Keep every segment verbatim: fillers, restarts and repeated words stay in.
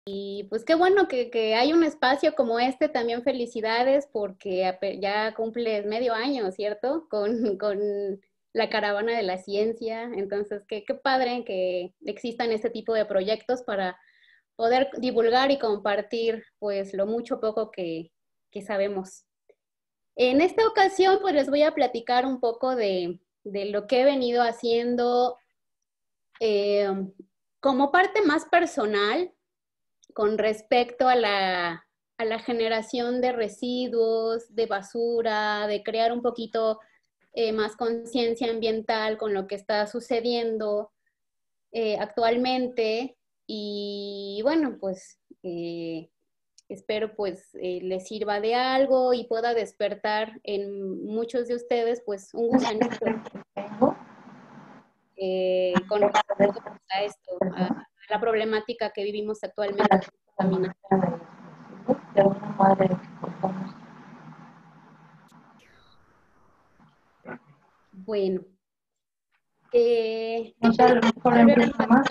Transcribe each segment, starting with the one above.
Y pues qué bueno que, que hay un espacio como este, también felicidades porque ya cumples medio año, ¿cierto? Con, con la Caravana de la Ciencia, entonces qué, qué padre que existan este tipo de proyectos para poder divulgar y compartir pues lo mucho o poco que, que sabemos. En esta ocasión pues les voy a platicar un poco de, de lo que he venido haciendo eh, como parte más personal con respecto a la, a la generación de residuos, de basura, de crear un poquito eh, más conciencia ambiental con lo que está sucediendo eh, actualmente. Y bueno, pues eh, espero pues eh, les sirva de algo y pueda despertar en muchos de ustedes pues un gusanito eh, con respecto a esto, a, a la problemática que vivimos actualmente. Bueno, eh, No sé, a lo mejor empieza más.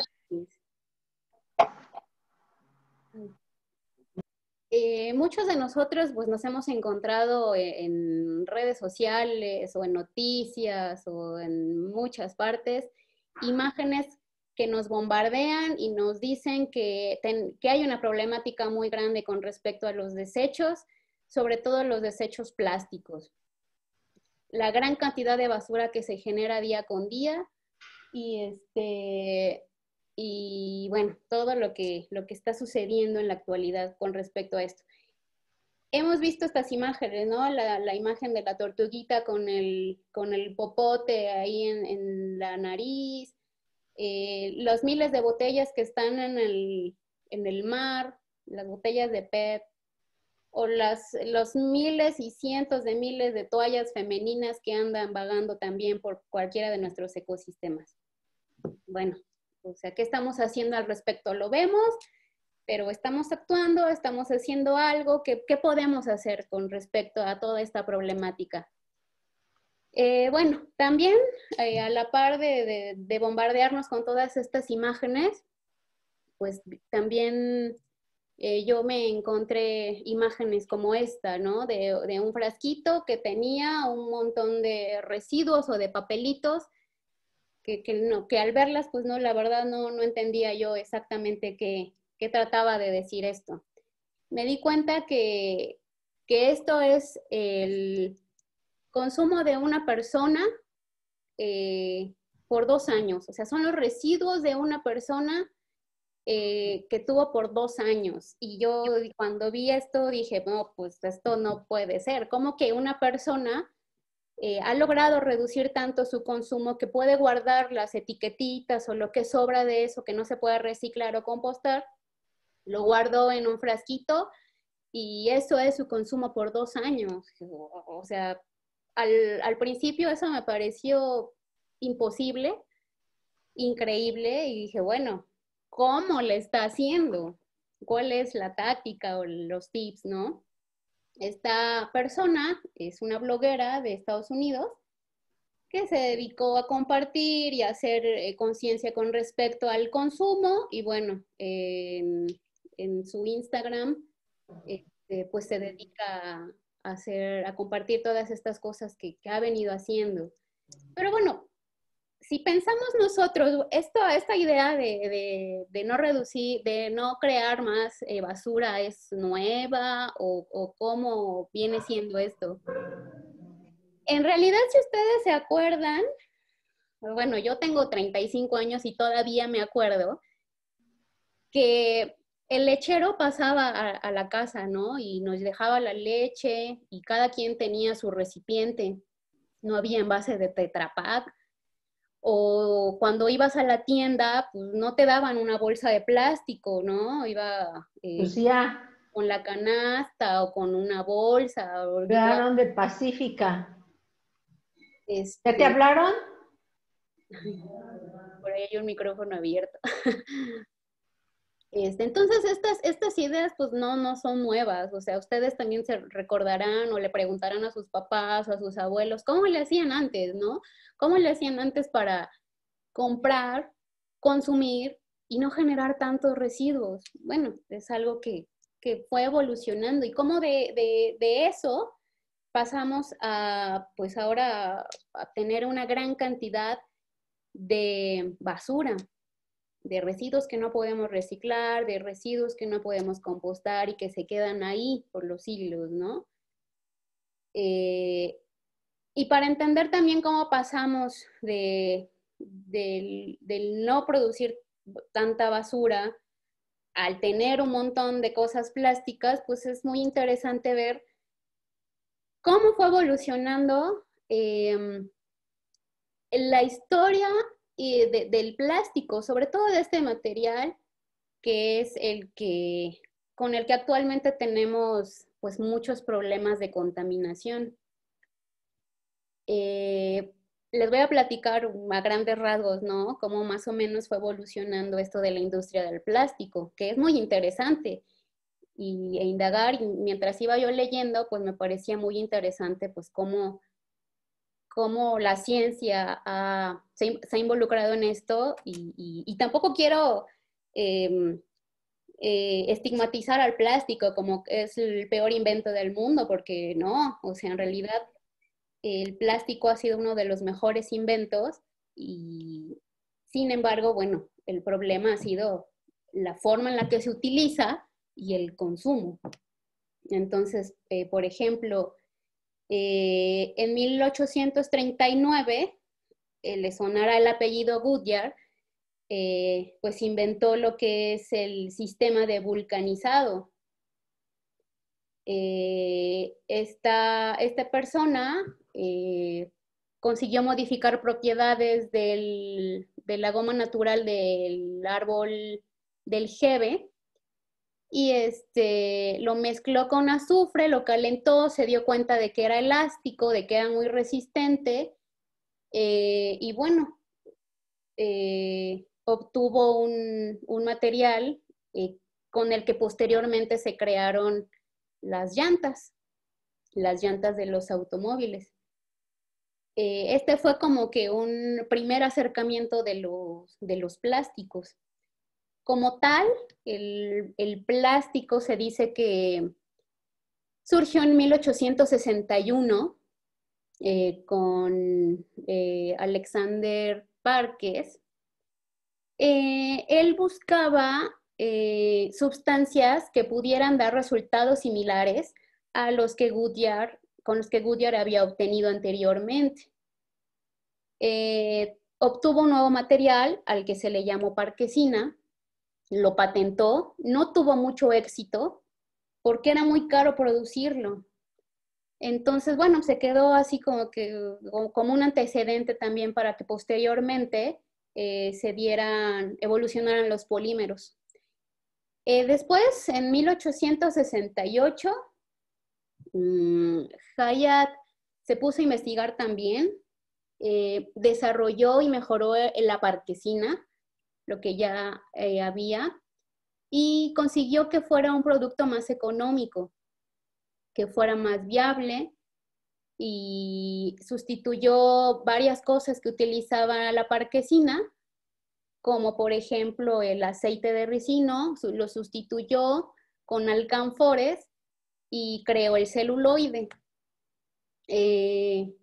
Eh, muchos de nosotros pues nos hemos encontrado en, en redes sociales o en noticias o en muchas partes imágenes que nos bombardean y nos dicen que, ten, que hay una problemática muy grande con respecto a los desechos, sobre todo los desechos plásticos. La gran cantidad de basura que se genera día con día y este y bueno, todo lo que, lo que está sucediendo en la actualidad con respecto a esto. Hemos visto estas imágenes, ¿no? La, la imagen de la tortuguita con el, con el popote ahí en, en la nariz, eh, los miles de botellas que están en el, en el mar, las botellas de P E T, o las, los miles y cientos de miles de toallas femeninas que andan vagando también por cualquiera de nuestros ecosistemas. Bueno, o sea, ¿qué estamos haciendo al respecto? Lo vemos, pero estamos actuando, estamos haciendo algo. ¿Qué, qué podemos hacer con respecto a toda esta problemática? Eh, bueno, también eh, a la par de, de, de bombardearnos con todas estas imágenes, pues también eh, yo me encontré imágenes como esta, ¿no? De, de un frasquito que tenía un montón de residuos o de papelitos que, que, no, que al verlas, pues no, la verdad no, no entendía yo exactamente qué, qué trataba de decir esto. Me di cuenta que, que esto es el consumo de una persona eh, por dos años, o sea, son los residuos de una persona eh, que tuvo por dos años. Y yo cuando vi esto dije, no, pues esto no puede ser. ¿Cómo que una persona Eh, ha logrado reducir tanto su consumo que puede guardar las etiquetitas o lo que sobra de eso que no se puede reciclar o compostar, lo guardó en un frasquito y eso es su consumo por dos años? O sea, al, al principio eso me pareció imposible, increíble, y dije, bueno, ¿cómo le está haciendo? ¿Cuál es la táctica o los tips, no? Esta persona es una bloguera de Estados Unidos que se dedicó a compartir y a hacer eh, conciencia con respecto al consumo y bueno, eh, en, en, su Instagram este, pues se dedica a, hacer, a compartir todas estas cosas que, que ha venido haciendo. Pero bueno, si pensamos nosotros, esto, esta idea de, de, de, no reducir, de no crear más eh, basura, ¿es nueva o, o cómo viene siendo esto? En realidad, si ustedes se acuerdan, bueno, yo tengo treinta y cinco años y todavía me acuerdo que el lechero pasaba a, a la casa, ¿no? Y nos dejaba la leche y cada quien tenía su recipiente. No había envase de Tetra Pak. O cuando ibas a la tienda, pues no te daban una bolsa de plástico, ¿no? Iba eh, Pues ya. con la canasta o con una bolsa. O igual, Hablaron de Pacífica. ¿Ya te este, hablaron? por ahí hay un micrófono abierto. Este, entonces, estas, estas ideas pues no, no son nuevas, o sea, ustedes también se recordarán o le preguntarán a sus papás o a sus abuelos, ¿cómo le hacían antes, no? ¿Cómo le hacían antes para comprar, consumir y no generar tantos residuos. Bueno, es algo que, que fue evolucionando. Y cómo de, de, de eso pasamos a, pues ahora, a tener una gran cantidad de basura, de residuos que no podemos reciclar, de residuos que no podemos compostar y que se quedan ahí por los siglos, ¿no? Eh, y para entender también cómo pasamos de, del, del no producir tanta basura al tener un montón de cosas plásticas, pues es muy interesante ver cómo fue evolucionando eh, la historia y de, del plástico, sobre todo de este material, que es el que, con el que actualmente tenemos pues muchos problemas de contaminación. Eh, les voy a platicar a grandes rasgos, ¿no? Cómo más o menos fue evolucionando esto de la industria del plástico, que es muy interesante. Y, e indagar, y mientras iba yo leyendo, pues me parecía muy interesante, pues cómo, cómo la ciencia ha, se, se, ha involucrado en esto, y, y, y tampoco quiero eh, eh, estigmatizar al plástico como que es el peor invento del mundo, porque no, o sea, en realidad el plástico ha sido uno de los mejores inventos y sin embargo, bueno, el problema ha sido la forma en la que se utiliza y el consumo. Entonces, eh, por ejemplo, eh, en mil ochocientos treinta y nueve, eh, le sonará el apellido Goodyear, eh, pues inventó lo que es el sistema de vulcanizado. Eh, esta, esta persona eh, consiguió modificar propiedades del, de la goma natural del árbol del jeve y este, lo mezcló con azufre, lo calentó, se dio cuenta de que era elástico, de que era muy resistente eh, y bueno, eh, obtuvo un, un material eh, con el que posteriormente se crearon las llantas, las llantas de los automóviles. Eh, este fue como que un primer acercamiento de los, de los plásticos. Como tal, el, el plástico se dice que surgió en mil ochocientos sesenta y uno eh, con eh, Alexander Parkes. Eh, él buscaba eh, sustancias que pudieran dar resultados similares a los que Goodyear, con los que Goodyear había obtenido anteriormente. Eh, obtuvo un nuevo material al que se le llamó parquesina, lo patentó, no tuvo mucho éxito porque era muy caro producirlo. Entonces, bueno, se quedó así como que como un antecedente también para que posteriormente eh, se dieran, evolucionaran los polímeros. Eh, después, en mil ochocientos sesenta y ocho, mmm, Hyatt se puso a investigar también, eh, desarrolló y mejoró la parquesina, lo que ya eh, había, y consiguió que fuera un producto más económico, que fuera más viable, y sustituyó varias cosas que utilizaba la parquesina, como por ejemplo el aceite de ricino, lo sustituyó con alcanfores y creó el celuloide. Eh,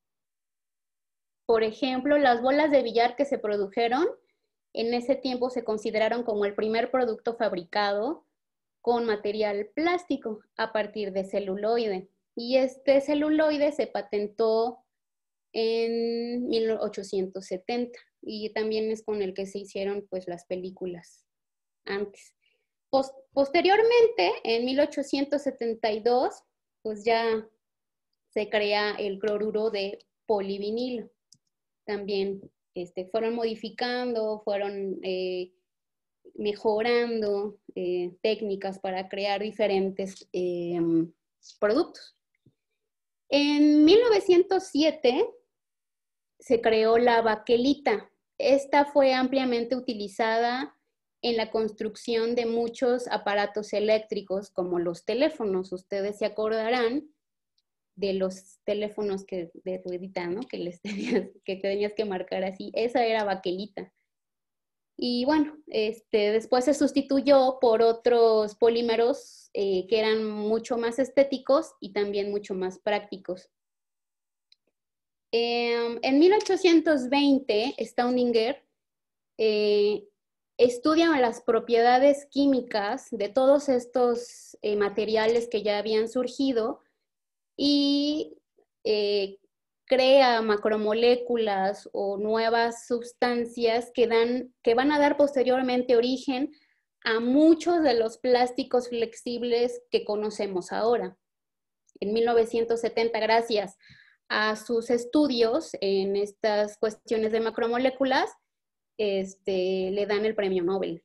por ejemplo, las bolas de billar que se produjeron en ese tiempo se consideraron como el primer producto fabricado con material plástico a partir de celuloide. Y este celuloide se patentó en mil ochocientos setenta y también es con el que se hicieron pues las películas antes. Post posteriormente, en mil ochocientos setenta y dos, pues ya se crea el cloruro de polivinilo. También este, fueron modificando, fueron eh, mejorando eh, técnicas para crear diferentes eh, productos. En mil novecientos siete se creó la baquelita. Esta fue ampliamente utilizada en la construcción de muchos aparatos eléctricos como los teléfonos. Ustedes se acordarán de los teléfonos que, de ruedita, ¿no? Que les tenías que, tenías que marcar así. Esa era baquelita. Y bueno, este, después se sustituyó por otros polímeros eh, que eran mucho más estéticos y también mucho más prácticos. Eh, en mil ochocientos veinte, Staudinger eh, estudia las propiedades químicas de todos estos eh, materiales que ya habían surgido y eh, crea macromoléculas o nuevas sustancias que, dan, que van a dar posteriormente origen a muchos de los plásticos flexibles que conocemos ahora. En mil novecientos setenta, gracias a sus estudios en estas cuestiones de macromoléculas, este, le dan el premio Nobel.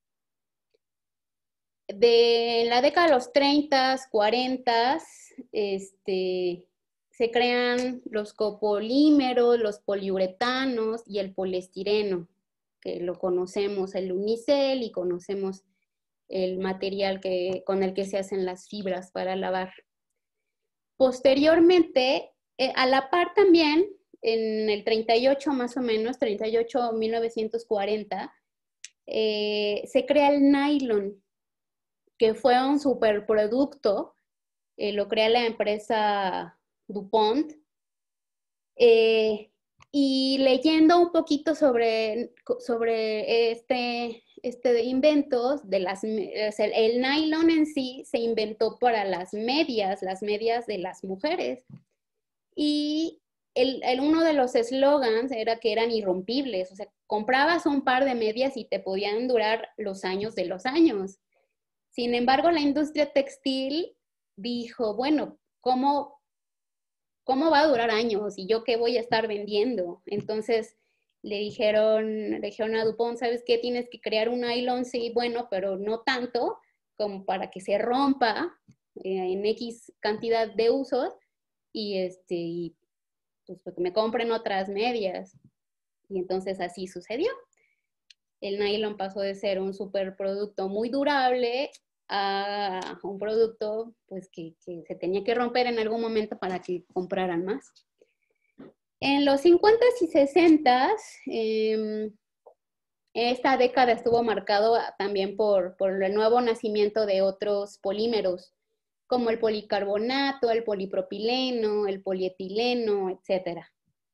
De la década de los treinta, cuarenta, este, se crean los copolímeros, los poliuretanos y el poliestireno, que lo conocemos, el unicel, y conocemos el material que, con el que se hacen las fibras para lavar. Posteriormente, eh, a la par también, en el treinta y ocho más o menos, treinta y ocho a mil novecientos cuarenta, eh, se crea el nylon, que fue un superproducto, eh, lo crea la empresa DuPont. Eh, y leyendo un poquito sobre, sobre este, este invento, de las, o sea, el nylon en sí se inventó para las medias, las medias de las mujeres. Y el, el, uno de los eslogans era que eran irrompibles, o sea, comprabas un par de medias y te podían durar los años de los años. Sin embargo, la industria textil dijo, bueno, ¿cómo, cómo va a durar años? ¿Y yo qué voy a estar vendiendo? Entonces le dijeron, le dijeron a DuPont, ¿sabes qué? Tienes que crear un nylon, sí, bueno, pero no tanto como para que se rompa eh, en X cantidad de usos y, este, y pues que me compren otras medias. Y entonces así sucedió. El nylon pasó de ser un superproducto muy durable a un producto pues, que, que se tenía que romper en algún momento para que compraran más. En los cincuentas y sesentas, eh, esta década estuvo marcado también por, por el nuevo nacimiento de otros polímeros, como el policarbonato, el polipropileno, el polietileno, etcétera.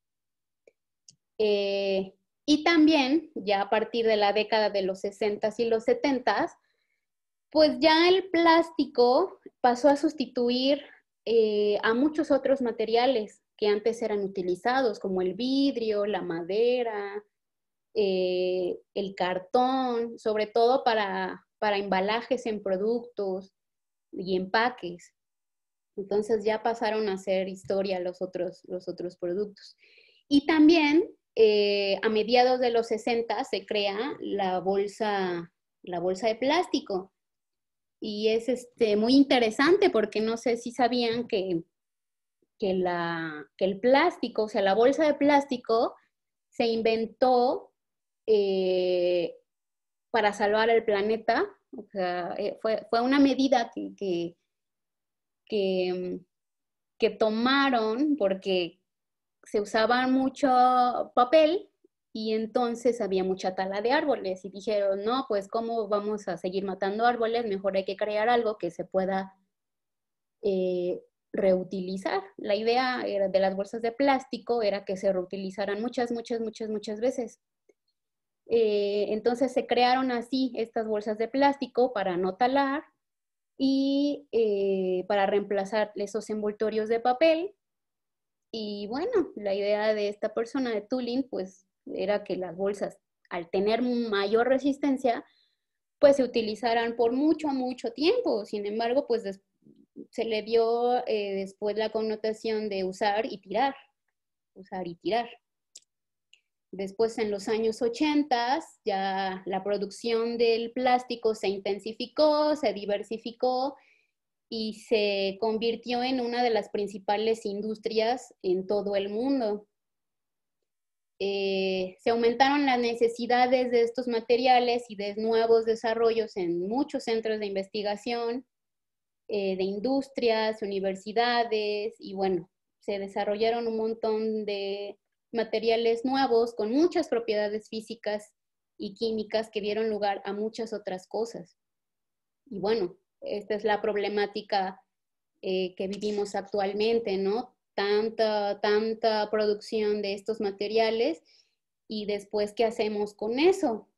Eh, y también, ya a partir de la década de los sesentas y los setentas, pues ya el plástico pasó a sustituir eh, a muchos otros materiales que antes eran utilizados, como el vidrio, la madera, eh, el cartón, sobre todo para, para embalajes en productos y empaques. Entonces ya pasaron a ser historia los otros, los otros productos. Y también eh, a mediados de los sesenta se crea la bolsa, la bolsa de plástico. Y es este, muy interesante porque no sé si sabían que, que, la, que el plástico, o sea, la bolsa de plástico se inventó eh, para salvar el planeta. O sea, eh, fue, fue una medida que, que, que, que tomaron porque se usaba mucho papel y entonces había mucha tala de árboles y dijeron, no, pues ¿cómo vamos a seguir matando árboles? Mejor hay que crear algo que se pueda eh, reutilizar. La idea era de las bolsas de plástico era que se reutilizaran muchas, muchas, muchas, muchas veces. Eh, entonces se crearon así estas bolsas de plástico para no talar y eh, para reemplazar esos envoltorios de papel. Y bueno, la idea de esta persona de Tulin, pues, era que las bolsas, al tener mayor resistencia, pues se utilizaran por mucho, mucho tiempo. Sin embargo, pues se le dio eh, después la connotación de usar y tirar, usar y tirar. Después, en los años ochenta, ya la producción del plástico se intensificó, se diversificó y se convirtió en una de las principales industrias en todo el mundo. Eh, se aumentaron las necesidades de estos materiales y de nuevos desarrollos en muchos centros de investigación, eh, de industrias, universidades, y bueno, se desarrollaron un montón de materiales nuevos con muchas propiedades físicas y químicas que dieron lugar a muchas otras cosas. Y bueno, esta es la problemática eh, que vivimos actualmente, ¿no? Tanta, tanta producción de estos materiales y después, ¿qué hacemos con eso?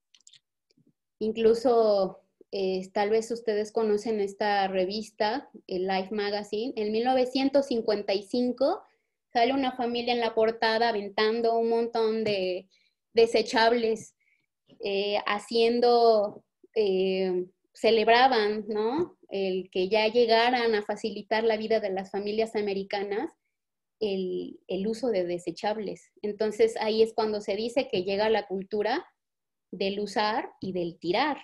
Incluso, eh, tal vez ustedes conocen esta revista, el Life Magazine. En mil novecientos cincuenta y cinco sale una familia en la portada aventando un montón de desechables, eh, haciendo, eh, celebraban, ¿no? El que ya llegaran a facilitar la vida de las familias americanas, el, el uso de desechables. Entonces ahí es cuando se dice que llega la cultura del usar y del tirar.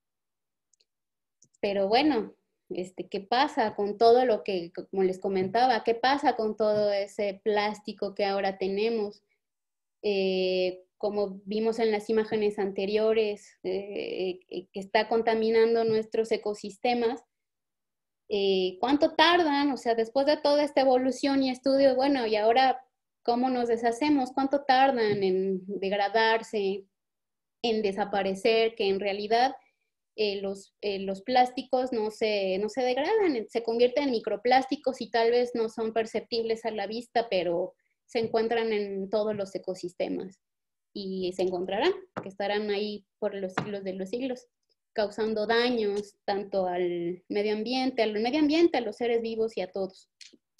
Pero bueno, este, ¿qué pasa con todo lo que, como les comentaba, qué pasa con todo ese plástico que ahora tenemos? Eh, como vimos en las imágenes anteriores, eh, eh, que está contaminando nuestros ecosistemas. Eh, ¿Cuánto tardan? O sea, después de toda esta evolución y estudio, bueno, y ahora, ¿cómo nos deshacemos? ¿Cuánto tardan en degradarse, en desaparecer? Que en realidad eh, los, eh, los plásticos no se, no se degradan, se convierten en microplásticos y tal vez no son perceptibles a la vista, pero se encuentran en todos los ecosistemas y se encontrarán, que estarán ahí por los siglos de los siglos, causando daños tanto al medio ambiente, al medio ambiente, a los seres vivos y a todos.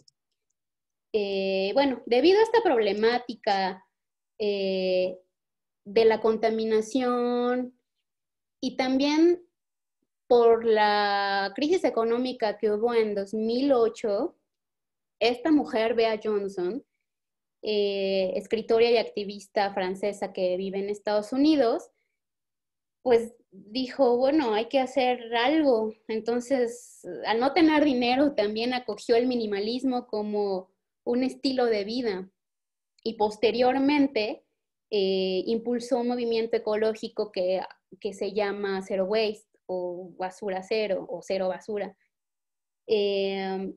Eh, bueno, debido a esta problemática eh, de la contaminación y también por la crisis económica que hubo en dos mil ocho, esta mujer, Bea Johnson, eh, escritora y activista francesa que vive en Estados Unidos, pues dijo, bueno, hay que hacer algo. Entonces, al no tener dinero, también acogió el minimalismo como un estilo de vida. Y posteriormente eh, impulsó un movimiento ecológico que, que se llama Zero Waste o basura cero o cero basura. Eh,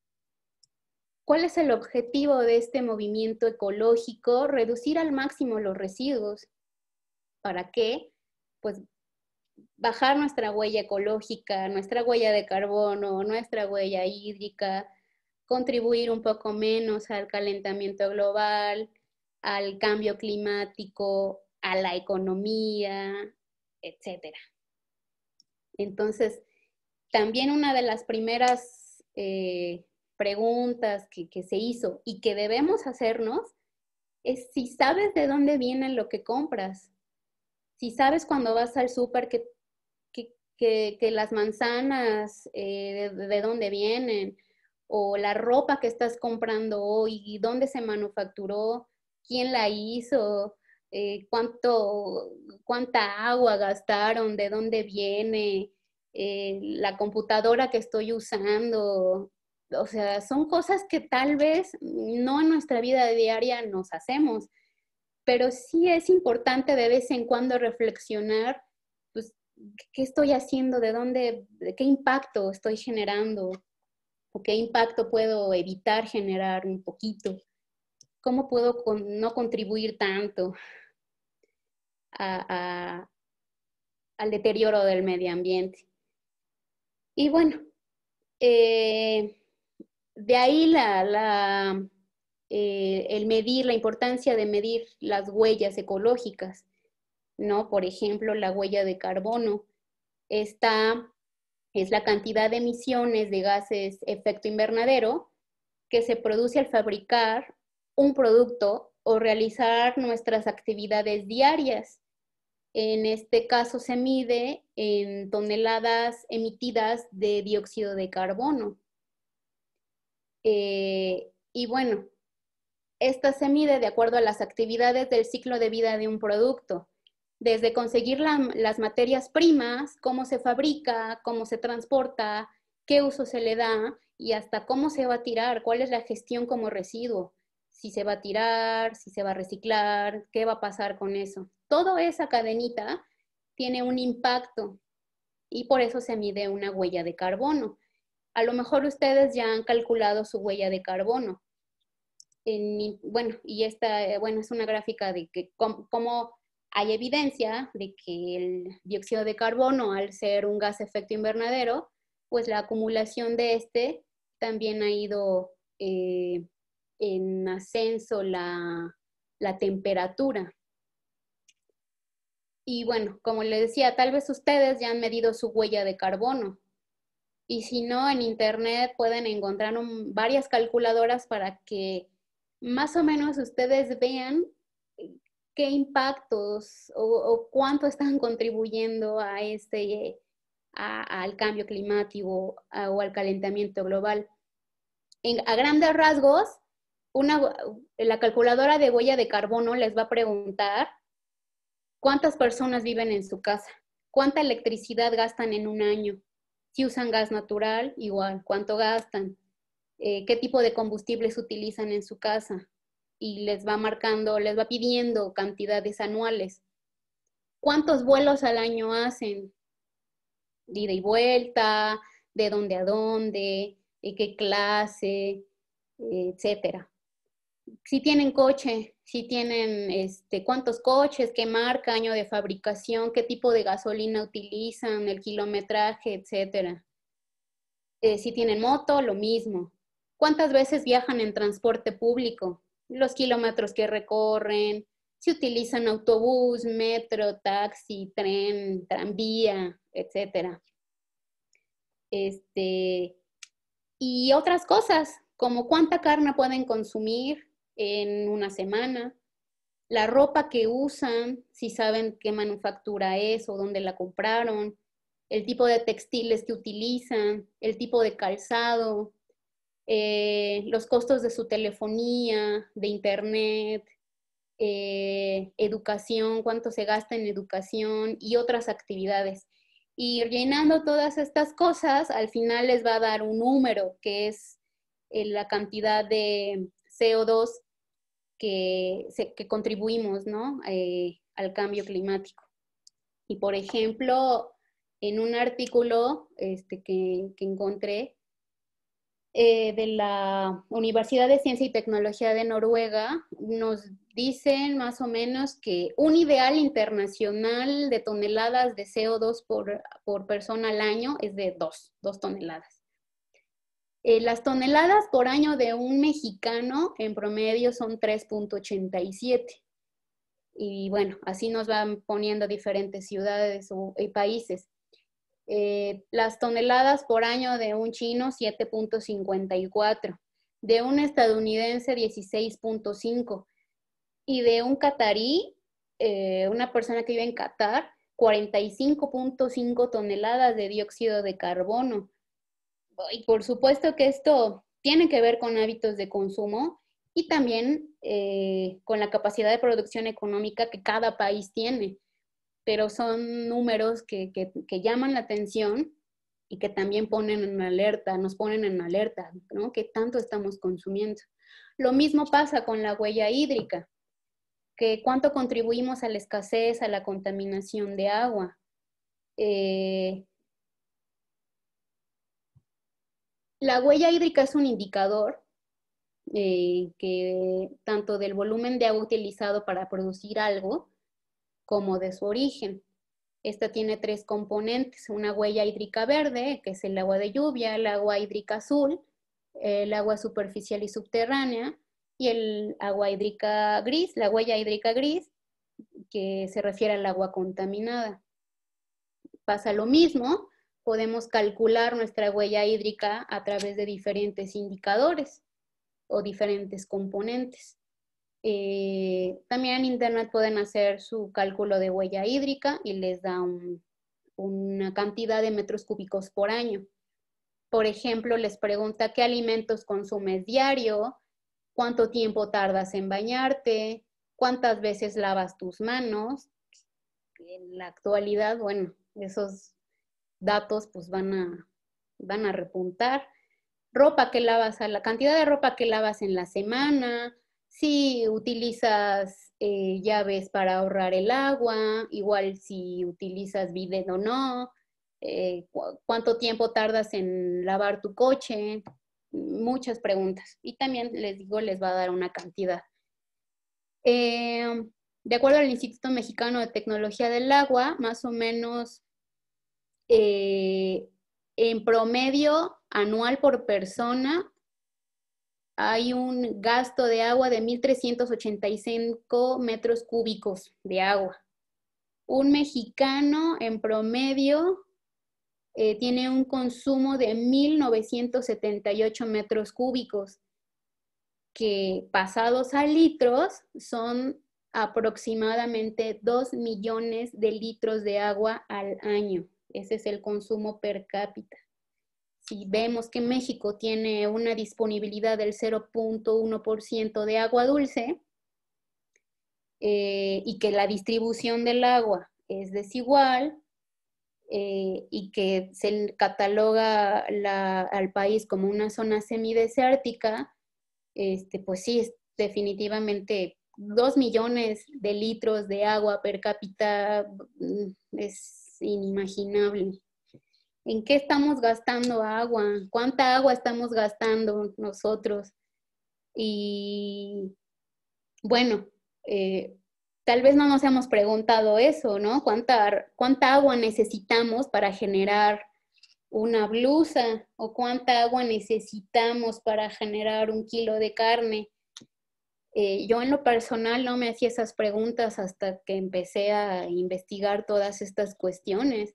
¿Cuál es el objetivo de este movimiento ecológico? Reducir al máximo los residuos. ¿Para qué? Pues bajar nuestra huella ecológica, nuestra huella de carbono, nuestra huella hídrica, contribuir un poco menos al calentamiento global, al cambio climático, a la economía, etcétera. Entonces, también una de las primeras eh, preguntas que, que se hizo y que debemos hacernos es si sabes de dónde viene lo que compras. Si sabes cuando vas al súper que, que, que, que, las manzanas, eh, de, de dónde vienen, o la ropa que estás comprando hoy, dónde se manufacturó, quién la hizo, eh, cuánto, cuánta agua gastaron, de dónde viene, eh, la computadora que estoy usando. O sea, son cosas que tal vez no en nuestra vida diaria nos hacemos, pero sí es importante de vez en cuando reflexionar, pues, ¿qué estoy haciendo? ¿De dónde, de qué impacto estoy generando? ¿O qué impacto puedo evitar generar un poquito? ¿Cómo puedo con, no contribuir tanto a, a, al deterioro del medio ambiente? Y bueno, eh, de ahí la, la, eh, el medir, la importancia de medir las huellas ecológicas, ¿no? Por ejemplo, la huella de carbono. Esta es la cantidad de emisiones de gases efecto invernadero que se produce al fabricar un producto o realizar nuestras actividades diarias. En este caso se mide en toneladas emitidas de dióxido de carbono. Eh, y bueno, esta se mide de acuerdo a las actividades del ciclo de vida de un producto, desde conseguir la, las materias primas, cómo se fabrica, cómo se transporta, qué uso se le da y hasta cómo se va a tirar, cuál es la gestión como residuo, si se va a tirar, si se va a reciclar, qué va a pasar con eso. Toda esa cadenita tiene un impacto y por eso se mide una huella de carbono. A lo mejor ustedes ya han calculado su huella de carbono. En, bueno, y esta, bueno, es una gráfica de que cómo, cómo hay evidencia de que el dióxido de carbono, al ser un gas efecto invernadero, pues la acumulación de este también ha ido eh, en ascenso la, la temperatura. Y bueno, como les decía, tal vez ustedes ya han medido su huella de carbono. Y si no, en internet pueden encontrar un, varias calculadoras para que más o menos ustedes vean qué impactos o, o cuánto están contribuyendo a este, a, al cambio climático a, o al calentamiento global. En, a grandes rasgos, una, la calculadora de huella de carbono les va a preguntar cuántas personas viven en su casa, cuánta electricidad gastan en un año, si usan gas natural, igual, cuánto gastan, eh, qué tipo de combustibles utilizan en su casa, y les va marcando, les va pidiendo cantidades anuales. ¿Cuántos vuelos al año hacen? De ida y vuelta, de dónde a dónde, de qué clase, etcétera. Si tienen coche, si tienen este, cuántos coches, qué marca, año de fabricación, qué tipo de gasolina utilizan, el kilometraje, etcétera. Eh, si tienen moto, lo mismo. ¿Cuántas veces viajan en transporte público? Los kilómetros que recorren, si utilizan autobús, metro, taxi, tren, tranvía, etcétera. Este, y otras cosas, como cuánta carne pueden consumir en una semana, la ropa que usan, si saben qué manufactura es o dónde la compraron, el tipo de textiles que utilizan, el tipo de calzado, eh, los costos de su telefonía, de internet, eh, educación, cuánto se gasta en educación y otras actividades. Y llenando todas estas cosas, al final les va a dar un número, que es eh, la cantidad de C O dos que, se, que contribuimos, ¿no? eh, al cambio climático. Y por ejemplo, en un artículo este, que, que encontré eh, de la Universidad de Ciencia y Tecnología de Noruega, nos dicen más o menos que un ideal internacional de toneladas de C O dos por, por persona al año es de dos, dos toneladas. Eh, las toneladas por año de un mexicano en promedio son tres punto ochenta y siete. Y bueno, así nos van poniendo diferentes ciudades o, y países. Eh, las toneladas por año de un chino, siete punto cincuenta y cuatro. De un estadounidense, dieciséis punto cinco. Y de un catarí, eh, una persona que vive en Qatar, cuarenta y cinco punto cinco toneladas de dióxido de carbono. Y por supuesto que esto tiene que ver con hábitos de consumo y también eh, con la capacidad de producción económica que cada país tiene, pero son números que, que, que llaman la atención y que también ponen en alerta, nos ponen en alerta, ¿no? ¿Qué tanto estamos consumiendo? Lo mismo pasa con la huella hídrica, que cuánto contribuimos a la escasez, a la contaminación de agua. Eh, la huella hídrica es un indicador eh, que tanto del volumen de agua utilizado para producir algo como de su origen. Esta tiene tres componentes, una huella hídrica verde, que es el agua de lluvia, el agua hídrica azul, el agua superficial y subterránea, y el agua hídrica gris, la huella hídrica gris, que se refiere al agua contaminada. Pasa lo mismo, podemos calcular nuestra huella hídrica a través de diferentes indicadores o diferentes componentes. Eh, también en internet pueden hacer su cálculo de huella hídrica y les da un, una cantidad de metros cúbicos por año. Por ejemplo, les pregunta qué alimentos consumes diario, cuánto tiempo tardas en bañarte, cuántas veces lavas tus manos. En la actualidad, bueno, esos datos pues van a, van a repuntar. Ropa que lavas, a la cantidad de ropa que lavas en la semana, si utilizas eh, llaves para ahorrar el agua, igual si utilizas bidet o no, eh, cu cuánto tiempo tardas en lavar tu coche, muchas preguntas. Y también les digo, les va a dar una cantidad. Eh, De acuerdo al Instituto Mexicano de Tecnología del Agua, más o menos eh, en promedio anual por persona hay un gasto de agua de mil trescientos ochenta y cinco metros cúbicos de agua. Un mexicano en promedio eh, tiene un consumo de mil novecientos setenta y ocho metros cúbicos, que pasados a litros son aproximadamente dos millones de litros de agua al año. Ese es el consumo per cápita. Si vemos que México tiene una disponibilidad del cero punto uno por ciento de agua dulce eh, y que la distribución del agua es desigual eh, y que se cataloga la, al país como una zona semidesértica, este, pues sí, es definitivamente dos millones de litros de agua per cápita es inimaginable. ¿En qué estamos gastando agua? ¿Cuánta agua estamos gastando nosotros? Y bueno, eh, tal vez no nos hemos preguntado eso, ¿no? ¿Cuánta, cuánta agua necesitamos para generar una blusa? ¿O cuánta agua necesitamos para generar un kilo de carne? Eh, yo en lo personal no me hacía esas preguntas hasta que empecé a investigar todas estas cuestiones.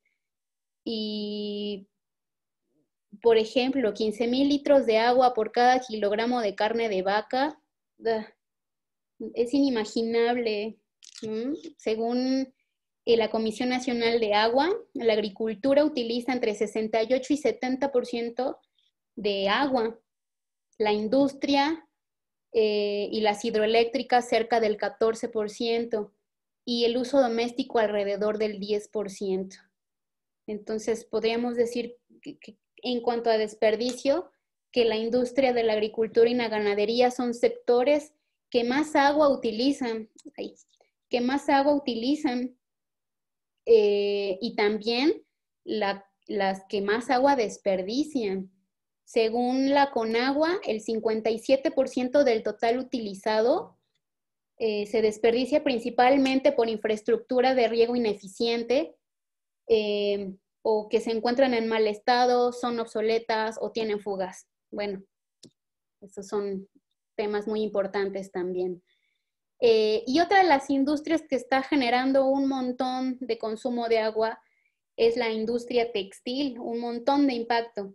Y por ejemplo, quince mil litros de agua por cada kilogramo de carne de vaca, es inimaginable. ¿Mm? Según la Comisión Nacional de Agua, la agricultura utiliza entre sesenta y ocho y setenta por ciento de agua. La industria eh, y las hidroeléctricas cerca del catorce por ciento y el uso doméstico alrededor del diez por ciento. Entonces, podríamos decir que, que en cuanto a desperdicio, que la industria de la agricultura y la ganadería son sectores que más agua utilizan, ay, que más agua utilizan eh, y también la, las que más agua desperdician. Según la Conagua, el cincuenta y siete por ciento del total utilizado eh, se desperdicia principalmente por infraestructura de riego ineficiente, eh, o que se encuentran en mal estado, son obsoletas o tienen fugas. Bueno, esos son temas muy importantes también. Eh, y otra de las industrias que está generando un montón de consumo de agua es la industria textil, un montón de impacto.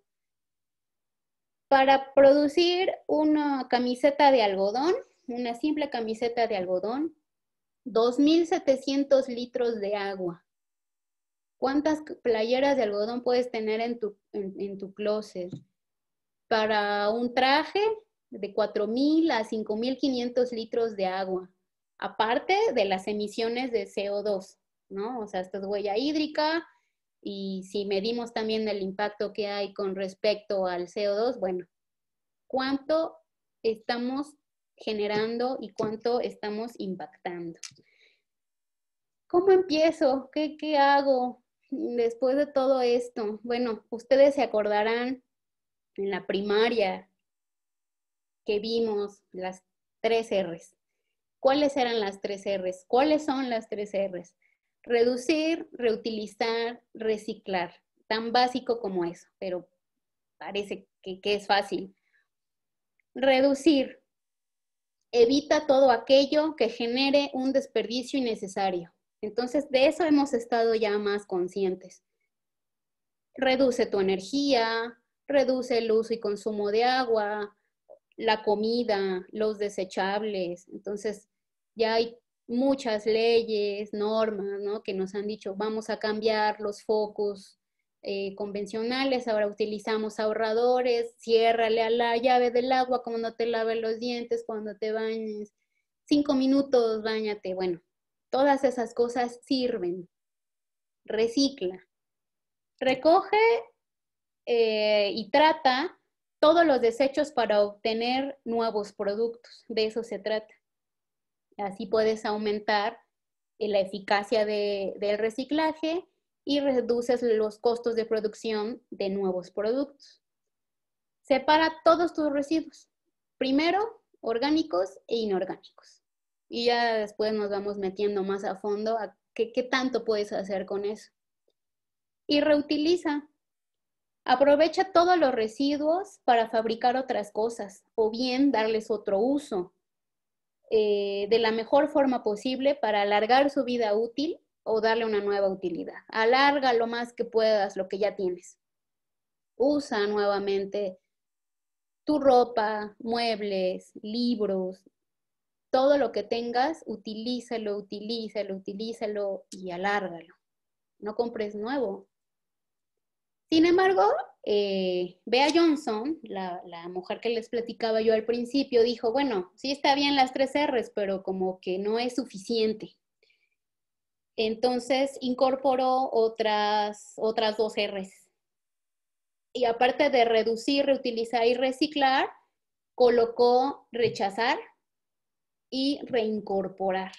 Para producir una camiseta de algodón, una simple camiseta de algodón, dos mil setecientos litros de agua. ¿Cuántas playeras de algodón puedes tener en tu, en, en tu closet? Para un traje, de cuatro mil a cinco mil quinientos litros de agua, aparte de las emisiones de C O dos, ¿no? O sea, esta es huella hídrica, y si medimos también el impacto que hay con respecto al C O dos, bueno, ¿cuánto estamos generando y cuánto estamos impactando? ¿Cómo empiezo? ¿Qué, qué hago después de todo esto? Bueno, ustedes se acordarán en la primaria que vimos las tres R's. ¿Cuáles eran las tres R's? ¿Cuáles son las tres R's? Reducir, reutilizar, reciclar. Tan básico como eso, pero parece que, que es fácil. Reducir. Evita todo aquello que genere un desperdicio innecesario. Entonces, de eso hemos estado ya más conscientes. Reduce tu energía, reduce el uso y consumo de agua, la comida, los desechables. Entonces, ya hay muchas leyes, normas, ¿no? Que nos han dicho, vamos a cambiar los focos eh, convencionales, ahora utilizamos ahorradores, ciérrale a la llave del agua cuando te laves los dientes, cuando te bañes, cinco minutos, báñate. Bueno, todas esas cosas sirven. Recicla. Recoge eh, y trata todos los desechos para obtener nuevos productos. De eso se trata. Así puedes aumentar la eficacia de, del reciclaje y reduces los costos de producción de nuevos productos. Separa todos tus residuos. Primero, orgánicos e inorgánicos. Y ya después nos vamos metiendo más a fondo a qué, qué tanto puedes hacer con eso. Y reutiliza. Aprovecha todos los residuos para fabricar otras cosas o bien darles otro uso eh, de la mejor forma posible para alargar su vida útil o darle una nueva utilidad. Alarga lo más que puedas lo que ya tienes. Usa nuevamente tu ropa, muebles, libros, todo lo que tengas, utilízalo, utilízalo, utilízalo y alárgalo. No compres nuevo. Sin embargo, eh, Bea Johnson, la, la mujer que les platicaba yo al principio, dijo, bueno, sí está bien las tres R's, pero como que no es suficiente. Entonces incorporó otras, otras dos R's. Y aparte de reducir, reutilizar y reciclar, colocó rechazar y reincorporar.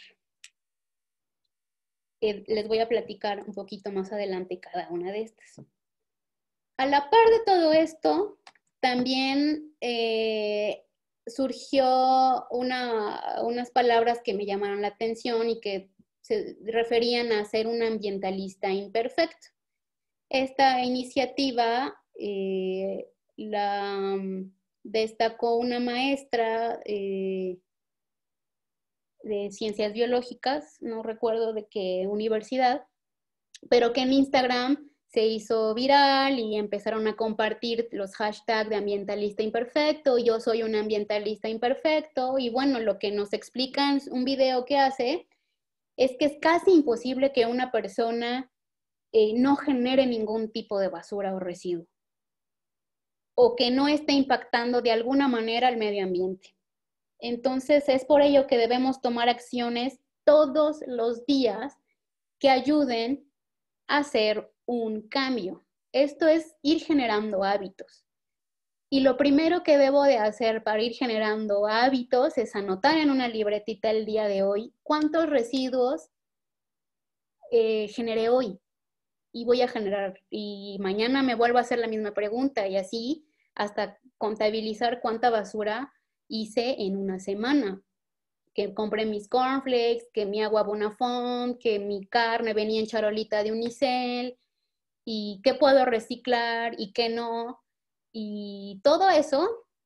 Eh, les voy a platicar un poquito más adelante cada una de estas. A la par de todo esto, también eh, surgió una, unas palabras que me llamaron la atención y que se referían a ser un ambientalista imperfecto. Esta iniciativa eh, la destacó una maestra eh, de ciencias biológicas, no recuerdo de qué universidad, pero que en Instagram se hizo viral y empezaron a compartir los hashtags de ambientalista imperfecto, yo soy un ambientalista imperfecto, y bueno, lo que nos explica en un video que hace es que es casi imposible que una persona eh, no genere ningún tipo de basura o residuo, o que no esté impactando de alguna manera al medio ambiente. Entonces es por ello que debemos tomar acciones todos los días que ayuden a hacer un cambio. Esto es ir generando hábitos. Y lo primero que debo de hacer para ir generando hábitos es anotar en una libretita el día de hoy cuántos residuos eh, generé hoy y voy a generar. Y mañana me vuelvo a hacer la misma pregunta y así hasta contabilizar cuánta basura hice en una semana. Que compré mis cornflakes, que mi agua Bonafont, que mi carne venía en charolita de unicel, y qué puedo reciclar y qué no. Y todo eso,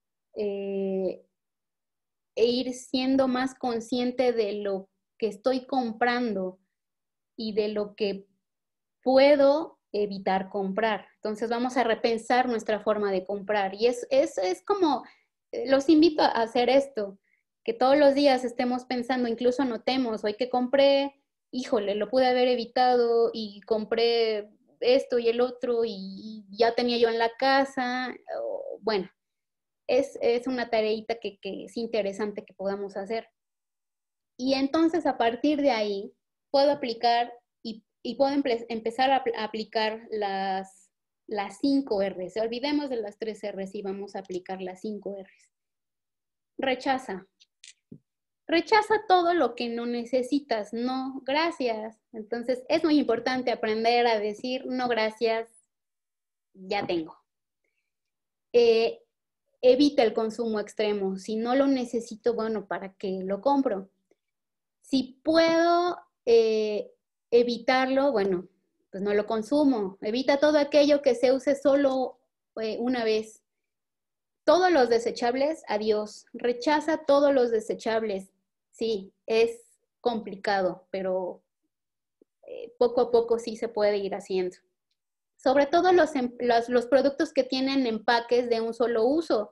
eh, e ir siendo más consciente de lo que estoy comprando y de lo que puedo evitar comprar. Entonces vamos a repensar nuestra forma de comprar. Y es, es, es como, los invito a hacer esto, que todos los días estemos pensando, incluso anotemos, hoy que compré, híjole, lo pude haber evitado y compré esto y el otro y ya tenía yo en la casa. Bueno, es, es una tareita que, que es interesante que podamos hacer. Y entonces a partir de ahí puedo aplicar y, y puedo empe empezar a, a aplicar las, las cinco R's. Olvidemos de las tres R's y vamos a aplicar las cinco R's. Rechaza. Rechaza todo lo que no necesitas. No, gracias. Entonces es muy importante aprender a decir no, gracias, ya tengo. Eh, evita el consumo extremo. Si no lo necesito, bueno, ¿para qué lo compro? Si puedo eh, evitarlo, bueno, pues no lo consumo. Evita todo aquello que se use solo eh, una vez. Todos los desechables, adiós. Rechaza todos los desechables. Sí, es complicado, pero eh, poco a poco sí se puede ir haciendo. Sobre todo los, los, los productos que tienen empaques de un solo uso.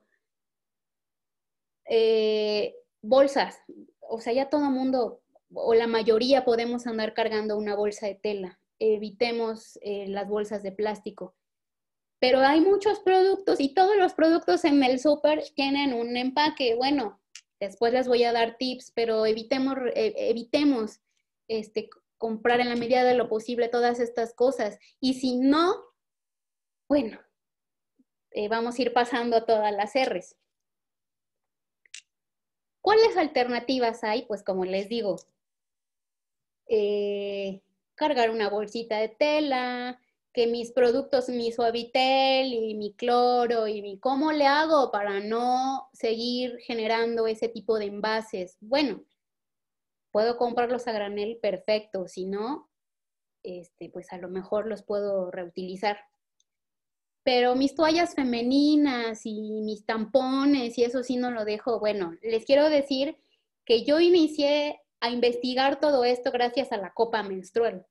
Eh, bolsas, o sea, ya todo el mundo, o la mayoría podemos andar cargando una bolsa de tela. Evitemos eh, las bolsas de plástico. Pero hay muchos productos y todos los productos en el súper tienen un empaque. Bueno, después les voy a dar tips, pero evitemos, eh, evitemos este, comprar en la medida de lo posible todas estas cosas. Y si no, bueno, eh, vamos a ir pasando a todas las R's. ¿Cuáles alternativas hay? Pues como les digo, eh, cargar una bolsita de tela, que mis productos, mi Suavitel y mi cloro y mi, ¿cómo le hago para no seguir generando ese tipo de envases? Bueno, puedo comprarlos a granel, perfecto. Si no, este, pues a lo mejor los puedo reutilizar. Pero mis toallas femeninas y mis tampones y eso sí no lo dejo. Bueno, les quiero decir que yo inicié a investigar todo esto gracias a la copa menstrual.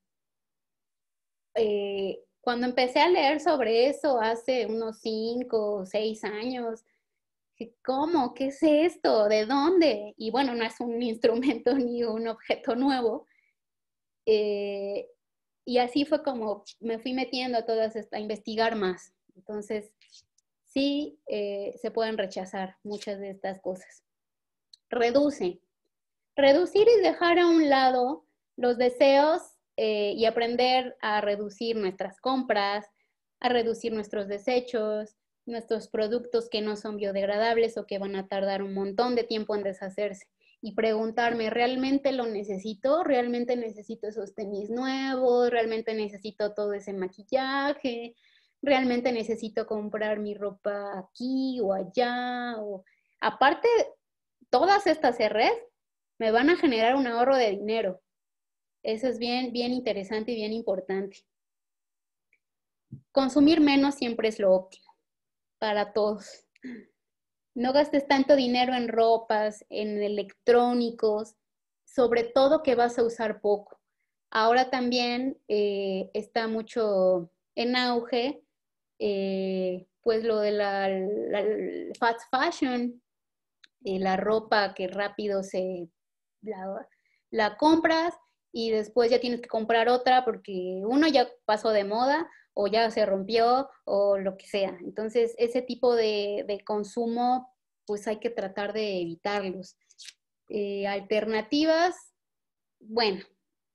Eh, cuando empecé a leer sobre eso hace unos cinco o seis años, ¿cómo? ¿Qué es esto? ¿De dónde? Y bueno, no es un instrumento ni un objeto nuevo. Eh, y así fue como me fui metiendo a todas estas, a investigar más. Entonces, sí eh, se pueden rechazar muchas de estas cosas. Reduce. Reducir y dejar a un lado los deseos eh, y aprender a reducir nuestras compras, a reducir nuestros desechos, nuestros productos que no son biodegradables o que van a tardar un montón de tiempo en deshacerse. Y preguntarme, ¿realmente lo necesito? ¿Realmente necesito esos tenis nuevos? ¿Realmente necesito todo ese maquillaje? ¿Realmente necesito comprar mi ropa aquí o allá? O... Aparte, todas estas R's me van a generar un ahorro de dinero. Eso es bien, bien interesante y bien importante. Consumir menos siempre es lo óptimo para todos. No gastes tanto dinero en ropas, en electrónicos, sobre todo que vas a usar poco. Ahora también eh, está mucho en auge, eh, pues lo de la, la fast fashion, eh, la ropa que rápido se la, la compras y después ya tienes que comprar otra porque uno ya pasó de moda o ya se rompió o lo que sea. Entonces, ese tipo de, de consumo, pues hay que tratar de evitarlos. Eh, alternativas, bueno,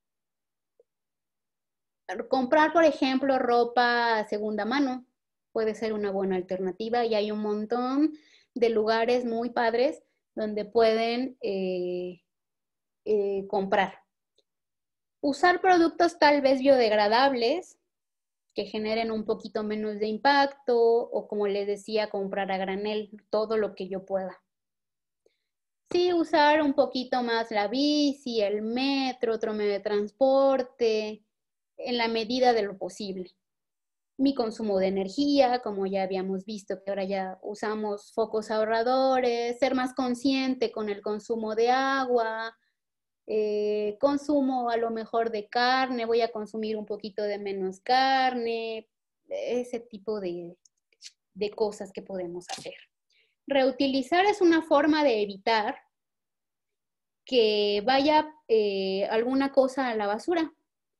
comprar, por ejemplo, ropa segunda mano puede ser una buena alternativa y hay un montón de lugares muy padres donde pueden eh, eh, comprar. Usar productos tal vez biodegradables que generen un poquito menos de impacto o, como les decía, comprar a granel todo lo que yo pueda. Sí, usar un poquito más la bici, el metro, otro medio de transporte, en la medida de lo posible. Mi consumo de energía, como ya habíamos visto que ahora ya usamos focos ahorradores, ser más consciente con el consumo de agua, eh, consumo a lo mejor de carne, voy a consumir un poquito de menos carne, ese tipo de, de cosas que podemos hacer. Reutilizar es una forma de evitar que vaya eh, alguna cosa a la basura.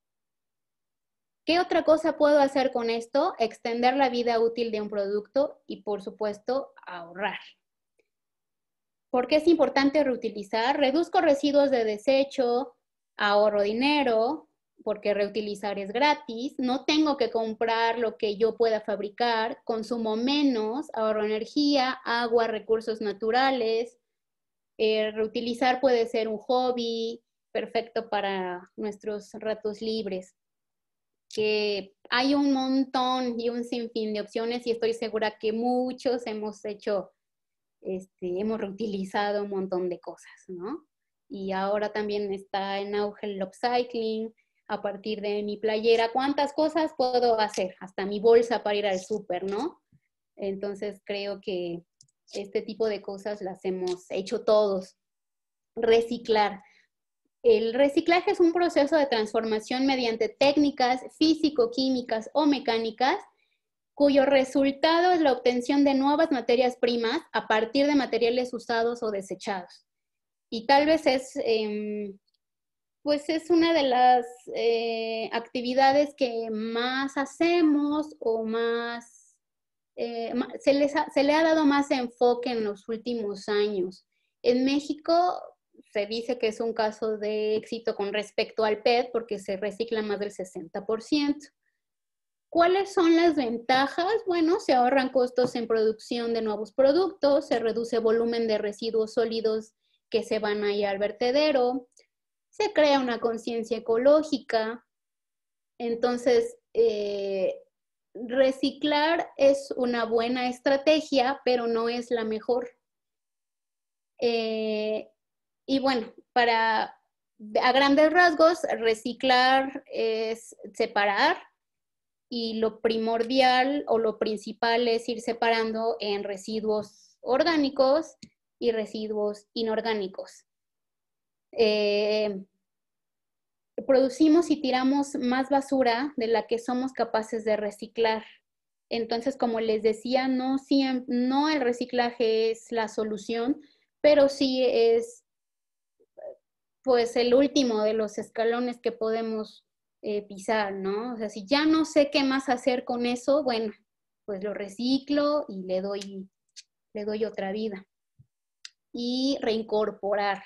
¿Qué otra cosa puedo hacer con esto? Extender la vida útil de un producto y, por supuesto, ahorrar. ¿Por qué es importante reutilizar? Reduzco residuos de desecho, ahorro dinero, porque reutilizar es gratis, no tengo que comprar lo que yo pueda fabricar, consumo menos, ahorro energía, agua, recursos naturales. Eh, reutilizar puede ser un hobby perfecto para nuestros ratos libres. Que hay un montón y un sinfín de opciones y estoy segura que muchos hemos hecho, este, hemos reutilizado un montón de cosas, ¿no? Y ahora también está en auge el upcycling, a partir de mi playera, ¿cuántas cosas puedo hacer? Hasta mi bolsa para ir al súper, ¿no? Entonces creo que este tipo de cosas las hemos hecho todos. Reciclar. El reciclaje es un proceso de transformación mediante técnicas físico-químicas o mecánicas cuyo resultado es la obtención de nuevas materias primas a partir de materiales usados o desechados. Y tal vez es, eh, pues es una de las eh, actividades que más hacemos o más, eh, se, les ha, se le ha dado más enfoque en los últimos años. En México se dice que es un caso de éxito con respecto al P E T porque se recicla más del sesenta por ciento. ¿Cuáles son las ventajas? Bueno, se ahorran costos en producción de nuevos productos, se reduce volumen de residuos sólidos que se van a ir al vertedero, se crea una conciencia ecológica. Entonces, eh, reciclar es una buena estrategia, pero no es la mejor. Eh, y bueno, para a grandes rasgos, reciclar es separar y lo primordial o lo principal es ir separando en residuos orgánicos y residuos inorgánicos. Eh, producimos y tiramos más basura de la que somos capaces de reciclar. Entonces, como les decía, no, siempre, no el reciclaje es la solución, pero sí es pues el último de los escalones que podemos eh, pisar, ¿no? O sea, si ya no sé qué más hacer con eso, bueno, pues lo reciclo y le doy, le doy otra vida. Y reincorporar,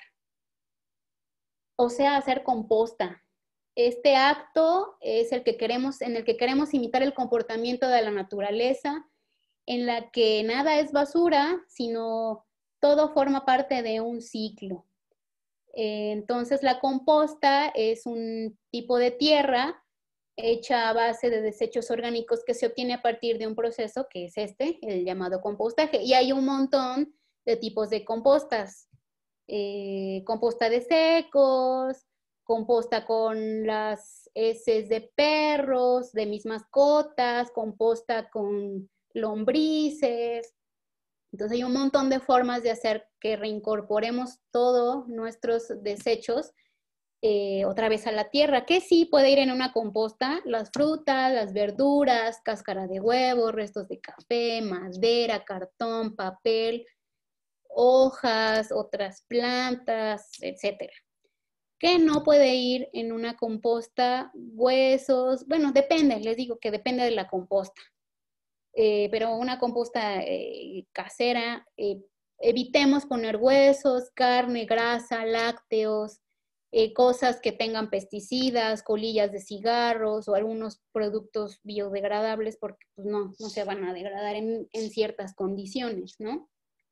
o sea, hacer composta. Este acto es el que queremos, en el que queremos imitar el comportamiento de la naturaleza, en la que nada es basura, sino todo forma parte de un ciclo. Entonces la composta es un tipo de tierra hecha a base de desechos orgánicos que se obtiene a partir de un proceso que es este, el llamado compostaje. Y hay un montón de tipos de compostas. Eh, composta de secos, composta con las heces de perros, de mis mascotas, composta con lombrices. Entonces hay un montón de formas de hacer que reincorporemos todos nuestros desechos eh, otra vez a la tierra, que sí puede ir en una composta, las frutas, las verduras, cáscara de huevo, restos de café, madera, cartón, papel, hojas, otras plantas, etcétera. Que no puede ir en una composta, huesos, bueno, depende, les digo que depende de la composta. Eh, pero una composta eh, casera, eh, evitemos poner huesos, carne, grasa, lácteos, eh, cosas que tengan pesticidas, colillas de cigarros o algunos productos biodegradables porque pues, no, no se van a degradar en, en ciertas condiciones, ¿no?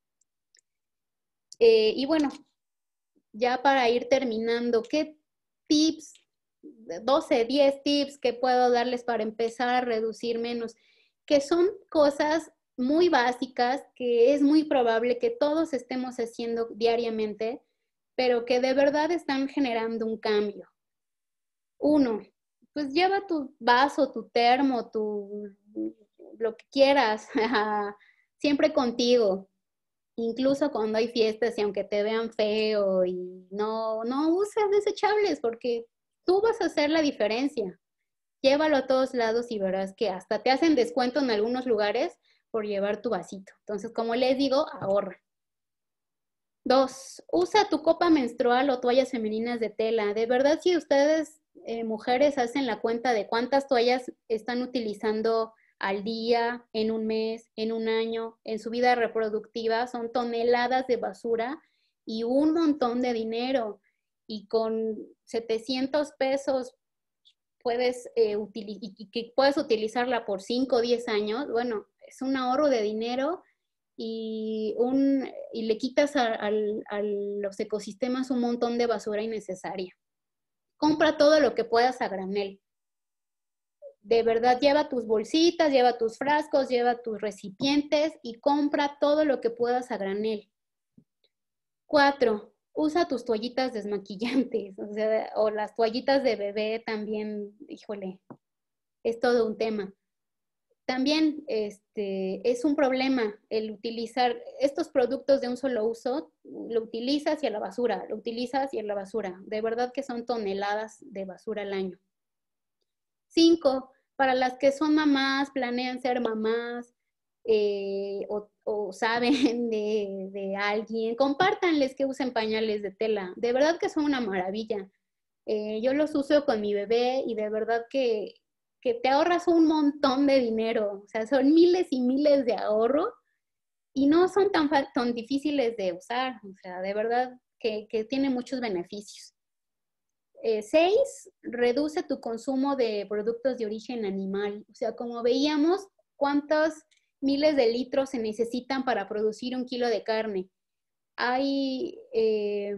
Eh, y bueno, ya para ir terminando, ¿qué tips, doce, diez tips que puedo darles para empezar a reducir menos? Que son cosas muy básicas que es muy probable que todos estemos haciendo diariamente, pero que de verdad están generando un cambio. Uno, pues lleva tu vaso, tu termo, tu, lo que quieras, siempre contigo. Incluso cuando hay fiestas y aunque te vean feo y no, no uses desechables porque tú vas a hacer la diferencia. Llévalo a todos lados y verás que hasta te hacen descuento en algunos lugares por llevar tu vasito. Entonces, como les digo, ahorra. Dos, usa tu copa menstrual o toallas femeninas de tela. De verdad, si ustedes, eh, mujeres, hacen la cuenta de cuántas toallas están utilizando al día, en un mes, en un año, en su vida reproductiva, son toneladas de basura y un montón de dinero. Y con setecientos pesos puedes, eh, y que puedes utilizarla por cinco o diez años, bueno, es un ahorro de dinero y, un, y le quitas a, a, a los ecosistemas un montón de basura innecesaria. Compra todo lo que puedas a granel. De verdad, lleva tus bolsitas, lleva tus frascos, lleva tus recipientes y compra todo lo que puedas a granel. Cuatro, usa tus toallitas desmaquillantes, o sea, o las toallitas de bebé también, híjole, es todo un tema. También este, es un problema el utilizar estos productos de un solo uso, lo utilizas y a la basura, lo utilizas y a la basura. De verdad que son toneladas de basura al año. Cinco, para las que son mamás, planean ser mamás eh, o, o saben de, de alguien, compártanles que usen pañales de tela. De verdad que son una maravilla. Eh, yo los uso con mi bebé y de verdad que, que te ahorras un montón de dinero. O sea, son miles y miles de ahorro y no son tan, tan difíciles de usar. O sea, de verdad que, que tiene muchos beneficios. Eh, seis, reduce tu consumo de productos de origen animal. O sea, como veíamos, ¿cuántos miles de litros se necesitan para producir un kilo de carne? Hay eh,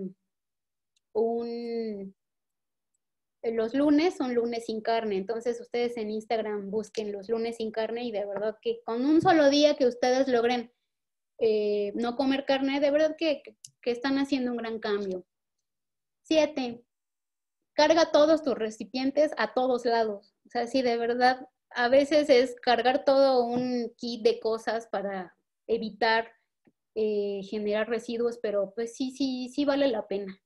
un... Los lunes son lunes sin carne, entonces ustedes en Instagram busquen los lunes sin carne y de verdad que con un solo día que ustedes logren eh, no comer carne, de verdad que, que están haciendo un gran cambio. Siete, carga todos tus recipientes a todos lados. O sea, sí, de verdad, a veces es cargar todo un kit de cosas para evitar eh, generar residuos, pero pues sí, sí, sí vale la pena.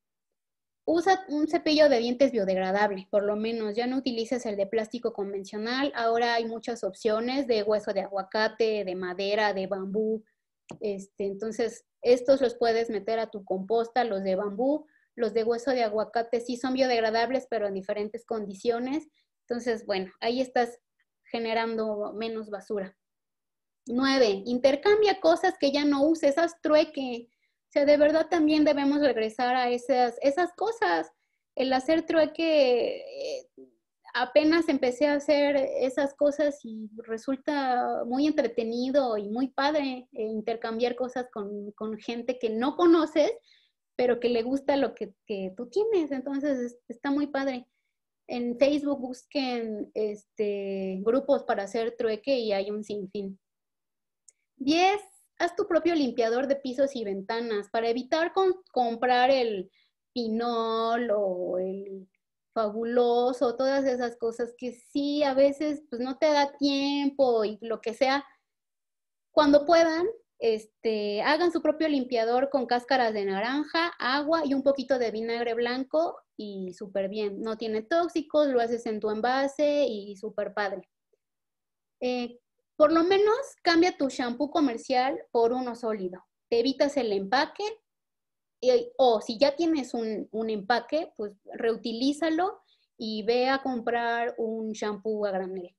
Usa un cepillo de dientes biodegradable, por lo menos. Ya no utilices el de plástico convencional. Ahora hay muchas opciones de hueso de aguacate, de madera, de bambú. Este, entonces, estos los puedes meter a tu composta, los de bambú. Los de hueso de aguacate sí son biodegradables, pero en diferentes condiciones. Entonces, bueno, ahí estás generando menos basura. Nueve, intercambia cosas que ya no uses, haz trueque. O sea, de verdad también debemos regresar a esas, esas cosas. El hacer trueque, eh, apenas empecé a hacer esas cosas y resulta muy entretenido y muy padre eh, intercambiar cosas con, con gente que no conoces, pero que le gusta lo que, que tú tienes. Entonces, está muy padre. En Facebook busquen este, grupos para hacer trueque y hay un sinfín. Diez, haz tu propio limpiador de pisos y ventanas para evitar con, comprar el Pinol o el Fabuloso, todas esas cosas que sí, a veces pues no te da tiempo y lo que sea. Cuando puedan, este, hagan su propio limpiador con cáscaras de naranja, agua y un poquito de vinagre blanco y súper bien. No tiene tóxicos, lo haces en tu envase y súper padre. Eh, por lo menos cambia tu shampoo comercial por uno sólido. Te evitas el empaque y, o si ya tienes un, un empaque, pues reutilízalo y ve a comprar un shampoo a granel.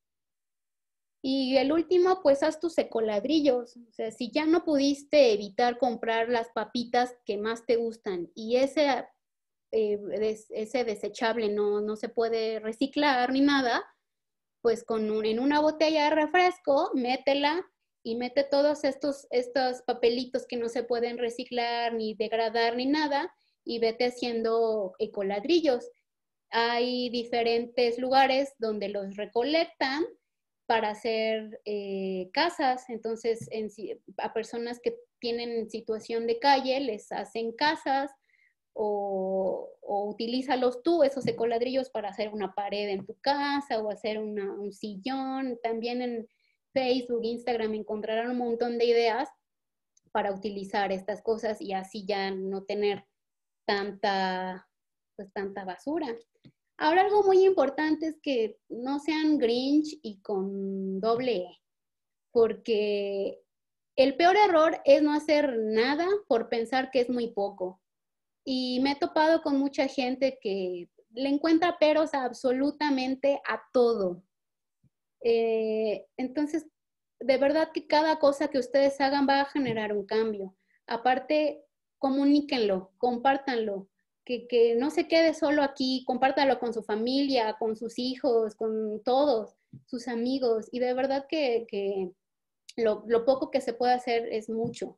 Y el último, pues haz tus ecoladrillos. O sea, si ya no pudiste evitar comprar las papitas que más te gustan y ese, eh, des, ese desechable no, no se puede reciclar ni nada, pues con un, en una botella de refresco, métela y mete todos estos, estos papelitos que no se pueden reciclar ni degradar ni nada y vete haciendo ecoladrillos. Hay diferentes lugares donde los recolectan para hacer eh, casas, entonces en, a personas que tienen situación de calle les hacen casas o, o utilízalos tú, esos ecoladrillos, para hacer una pared en tu casa o hacer una, un sillón. También en Facebook, Instagram encontrarán un montón de ideas para utilizar estas cosas y así ya no tener tanta, pues, tanta basura. Ahora algo muy importante es que no sean Grinch y con doble E, porque el peor error es no hacer nada por pensar que es muy poco. Y me he topado con mucha gente que le encuentra peros a absolutamente a todo. Eh, entonces, de verdad que cada cosa que ustedes hagan va a generar un cambio. Aparte, comuníquenlo, compártanlo, que, que no se quede solo aquí, compártalo con su familia, con sus hijos, con todos, sus amigos. Y de verdad que, que lo, lo poco que se puede hacer es mucho.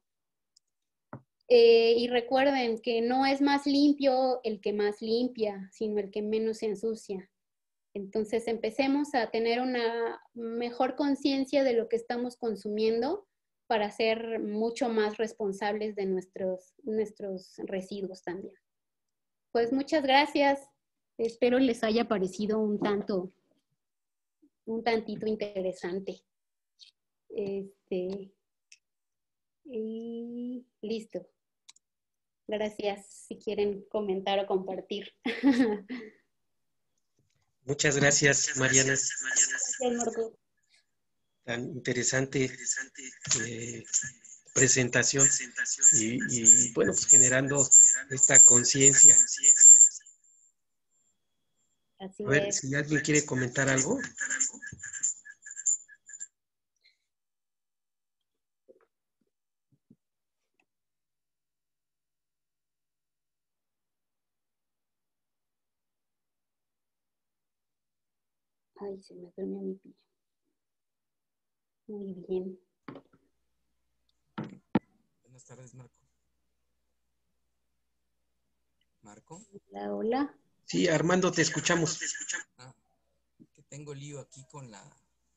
Eh, y recuerden que no es más limpio el que más limpia, sino el que menos se ensucia. Entonces empecemos a tener una mejor conciencia de lo que estamos consumiendo para ser mucho más responsables de nuestros, nuestros residuos también. Pues muchas gracias. Espero les haya parecido un tanto, un tantito interesante. Este, y listo. Gracias si quieren comentar o compartir. Muchas gracias, Mariana. Gracias, Marco. Tan interesante eh, presentación y, y, bueno, pues generando esta conciencia. Así A ver, es. si alguien quiere comentar algo. Ay, se me durmió mi pilla. Muy bien. Buenas tardes, Marco. ¿Marco? Hola, hola. Sí, Armando, te escuchamos. Ah, que tengo lío aquí con la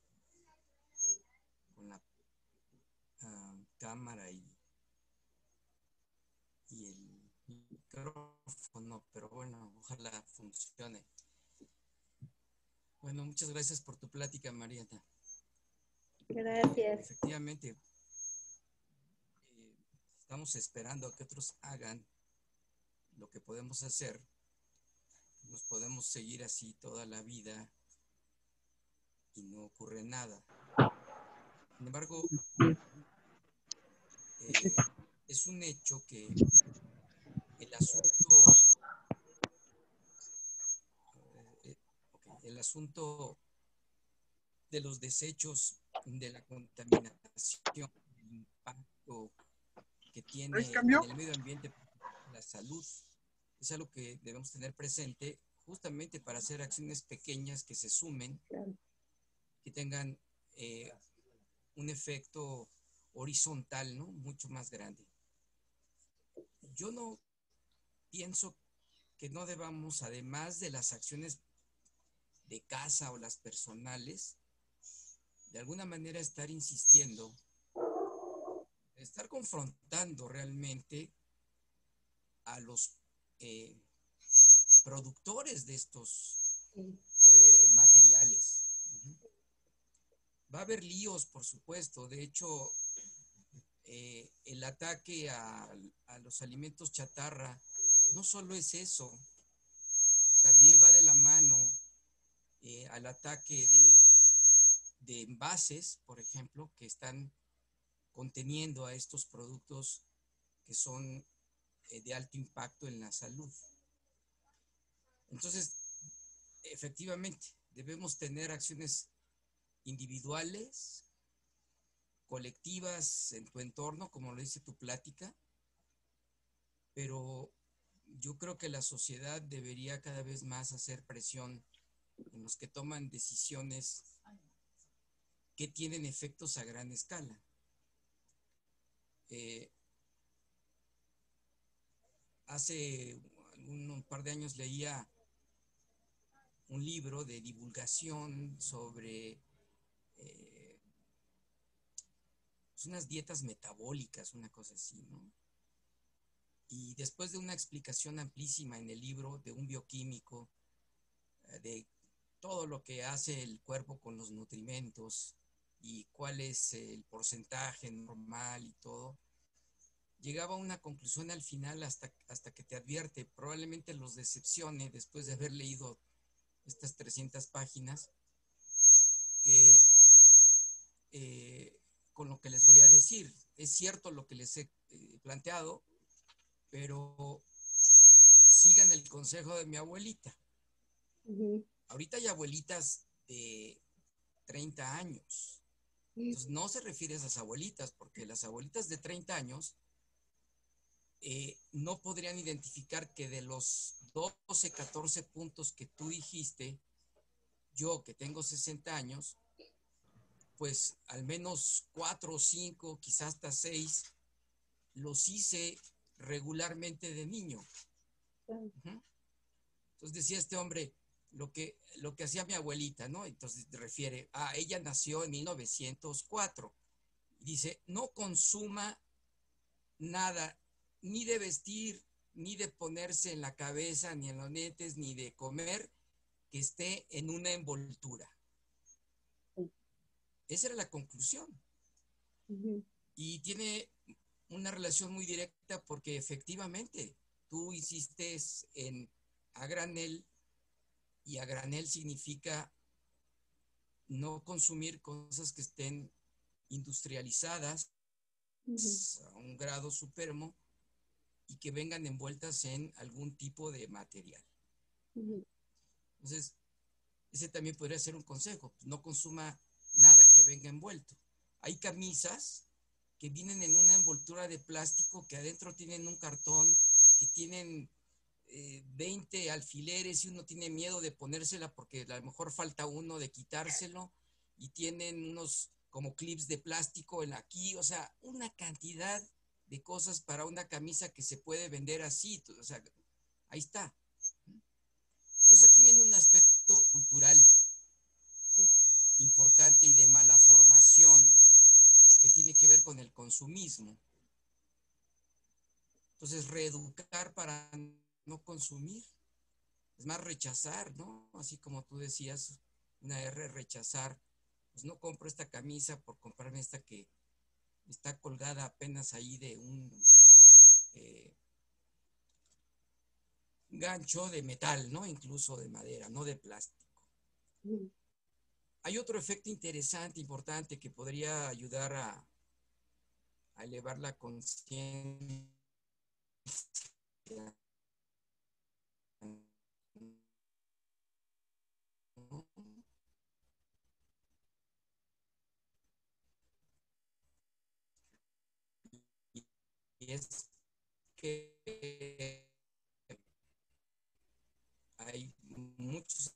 con la uh, cámara y, y el micrófono, pero bueno, ojalá funcione. Bueno, muchas gracias por tu plática, Mariana. Gracias. Efectivamente, eh, estamos esperando a que otros hagan lo que podemos hacer. Nos podemos seguir así toda la vida y no ocurre nada. Sin embargo, eh, es un hecho que el asunto, eh, okay, el asunto de los desechos, de la contaminación, el impacto que tiene en el medio ambiente, la salud, es algo que debemos tener presente justamente para hacer acciones pequeñas que se sumen, que tengan eh, un efecto horizontal, ¿no? Mucho más grande. Yo no pienso que no debamos, además de las acciones de casa o las personales, de alguna manera estar insistiendo, estar confrontando realmente a los eh, productores de estos eh, materiales. Uh-huh. Va a haber líos, por supuesto. De hecho, eh, el ataque a, a los alimentos chatarra no solo es eso, también va de la mano eh, al ataque de, de envases, por ejemplo, que están conteniendo a estos productos que son eh, de alto impacto en la salud. Entonces, efectivamente, debemos tener acciones individuales, colectivas en tu entorno, como lo dice tu plática, pero yo creo que la sociedad debería cada vez más hacer presión en los que toman decisiones que tienen efectos a gran escala. Eh, hace un, un par de años leía un libro de divulgación sobre eh, pues unas dietas metabólicas, una cosa así, ¿no? Y después de una explicación amplísima en el libro de un bioquímico, eh, de todo lo que hace el cuerpo con los nutrimentos y cuál es el porcentaje normal y todo, llegaba a una conclusión al final hasta, hasta que te advierte, probablemente los decepcione después de haber leído estas trescientas páginas, que eh, con lo que les voy a decir, es cierto lo que les he eh, planteado, pero sigan el consejo de mi abuelita. Uh-huh. Ahorita hay abuelitas de treinta años. Entonces no se refiere a esas abuelitas, porque las abuelitas de treinta años eh, no podrían identificar que de los doce, catorce puntos que tú dijiste, yo que tengo sesenta años, pues al menos cuatro o cinco, quizás hasta seis, los hice regularmente de niño. Uh-huh. Entonces decía este hombre, lo que, lo que hacía mi abuelita, ¿no? Entonces refiere a, ella nació en mil novecientos cuatro. Dice, no consuma nada, ni de vestir, ni de ponerse en la cabeza, ni en los dientes, ni de comer, que esté en una envoltura. Esa era la conclusión. Uh-huh. Y tiene una relación muy directa porque efectivamente tú insistes en a granel, y a granel significa no consumir cosas que estén industrializadas uh-huh. a un grado supremo y que vengan envueltas en algún tipo de material. Uh-huh. Entonces, ese también podría ser un consejo. No consuma nada que venga envuelto. Hay camisas que vienen en una envoltura de plástico que adentro tienen un cartón, que tienen eh, veinte alfileres y uno tiene miedo de ponérsela porque a lo mejor falta uno de quitárselo, y tienen unos como clips de plástico en aquí, o sea, una cantidad de cosas para una camisa que se puede vender así, o sea, ahí está. Entonces aquí viene un aspecto cultural importante y de mala formación que tiene que ver con el consumismo. Entonces, reeducar para no consumir. Es más, rechazar, ¿no? Así como tú decías, una R, rechazar. Pues no compro esta camisa por comprarme esta que está colgada apenas ahí de un eh, gancho de metal, ¿no? Incluso de madera, no de plástico. Mm. Hay otro efecto interesante, importante, que podría ayudar a, a elevar la conciencia. Y es que hay muchos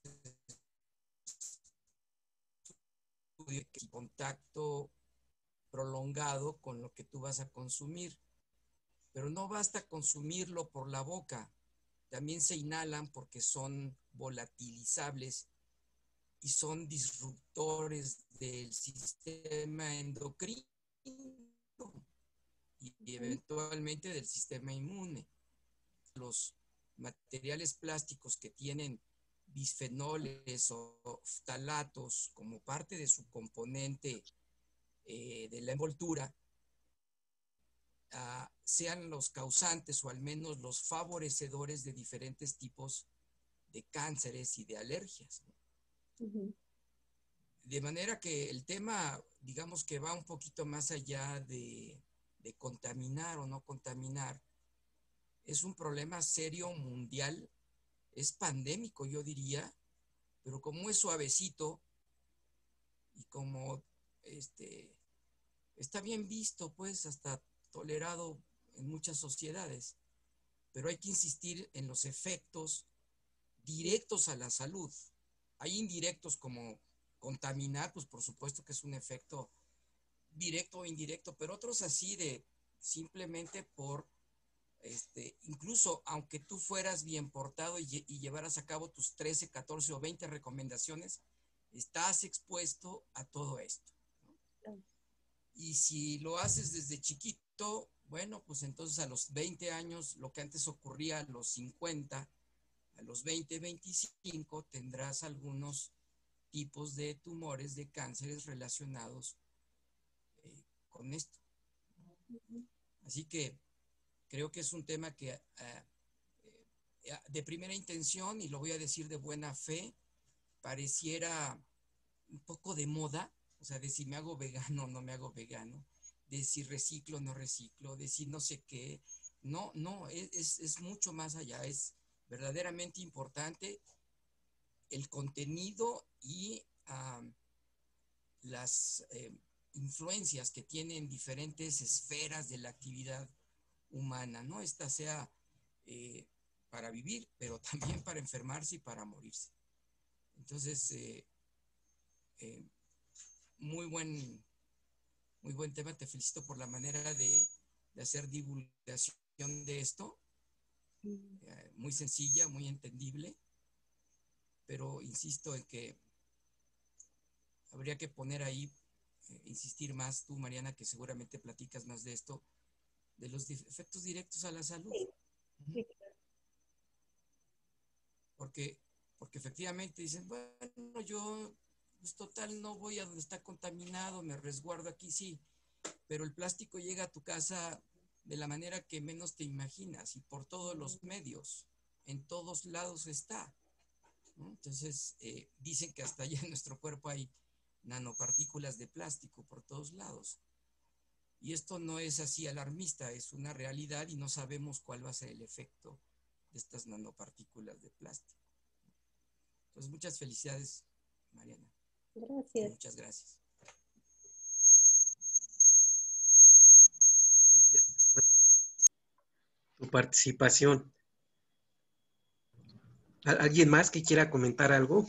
estudios de contacto prolongado con lo que tú vas a consumir, pero no basta consumirlo por la boca, también se inhalan porque son volatilizables y son disruptores del sistema endocrino y eventualmente del sistema inmune. Los materiales plásticos que tienen bisfenoles o ftalatos como parte de su componente eh, de la envoltura, uh, sean los causantes o al menos los favorecedores de diferentes tipos de cánceres y de alergias, ¿no? Uh-huh. De manera que el tema, digamos que va un poquito más allá de, de contaminar o no contaminar. Es un problema serio mundial, es pandémico, yo diría, pero como es suavecito y como este, está bien visto, pues hasta tolerado en muchas sociedades, pero hay que insistir en los efectos directos a la salud. Hay indirectos como contaminar, pues por supuesto que es un efecto directo o indirecto, pero otros así de simplemente por Este, incluso aunque tú fueras bien portado y, y llevaras a cabo tus trece, catorce o veinte recomendaciones, estás expuesto a todo esto, ¿no? Y si lo haces desde chiquito, bueno, pues entonces a los veinte años, lo que antes ocurría a los cincuenta, a los veinte, veinticinco, tendrás algunos tipos de tumores, de cánceres relacionados eh, con esto. Así que creo que es un tema que uh, uh, de primera intención, y lo voy a decir de buena fe, pareciera un poco de moda, o sea, de si me hago vegano o no me hago vegano, de si reciclo o no reciclo, de si no sé qué. No, no, es, es mucho más allá, es verdaderamente importante el contenido y uh, las eh, influencias que tienen diferentes esferas de la actividad humana, ¿no? Esta sea eh, para vivir, pero también para enfermarse y para morirse. Entonces, eh, eh, muy buen, muy buen tema. Te felicito por la manera de, de hacer divulgación de esto. Eh, muy sencilla, muy entendible, pero insisto en que habría que poner ahí, eh, insistir más tú, Mariana, que seguramente platicas más de esto, de los efectos directos a la salud. Sí. Sí. Porque, porque efectivamente dicen, bueno, yo, pues total, no voy a donde está contaminado, me resguardo aquí, sí, pero el plástico llega a tu casa de la manera que menos te imaginas y por todos los medios, en todos lados está, ¿no? Entonces, eh, dicen que hasta allá en nuestro cuerpo hay nanopartículas de plástico por todos lados. Y esto no es así alarmista, es una realidad y no sabemos cuál va a ser el efecto de estas nanopartículas de plástico. Entonces, muchas felicidades, Mariana. Gracias. Muchas gracias. Tu participación. ¿Alguien más que quiera comentar algo?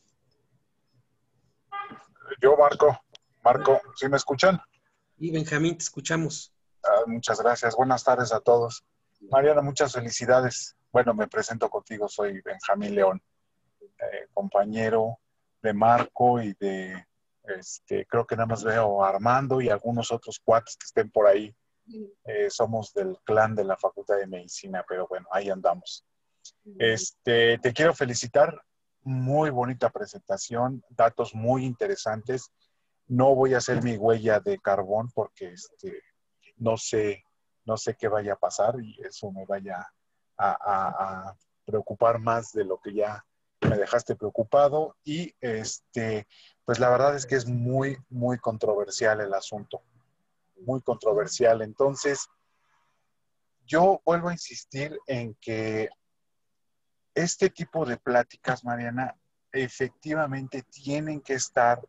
Yo, Marco. Marco, ¿sí me escuchan? Y Benjamín, te escuchamos. Ah, muchas gracias. Buenas tardes a todos. Mariana, muchas felicidades. Bueno, me presento contigo. Soy Benjamín León, eh, compañero de Marco y de, este, creo que nada más veo a Armando y algunos otros cuates que estén por ahí Eh, somos del clan de la Facultad de Medicina, pero bueno, ahí andamos. Este, te quiero felicitar, muy bonita presentación, datos muy interesantes. No voy a hacer mi huella de carbón porque este, no sé, no sé qué vaya a pasar y eso me vaya a, a, a preocupar más de lo que ya me dejaste preocupado. Y este, pues la verdad es que es muy, muy controversial el asunto, muy controversial. Entonces, yo vuelvo a insistir en que este tipo de pláticas, Mariana, efectivamente tienen que estar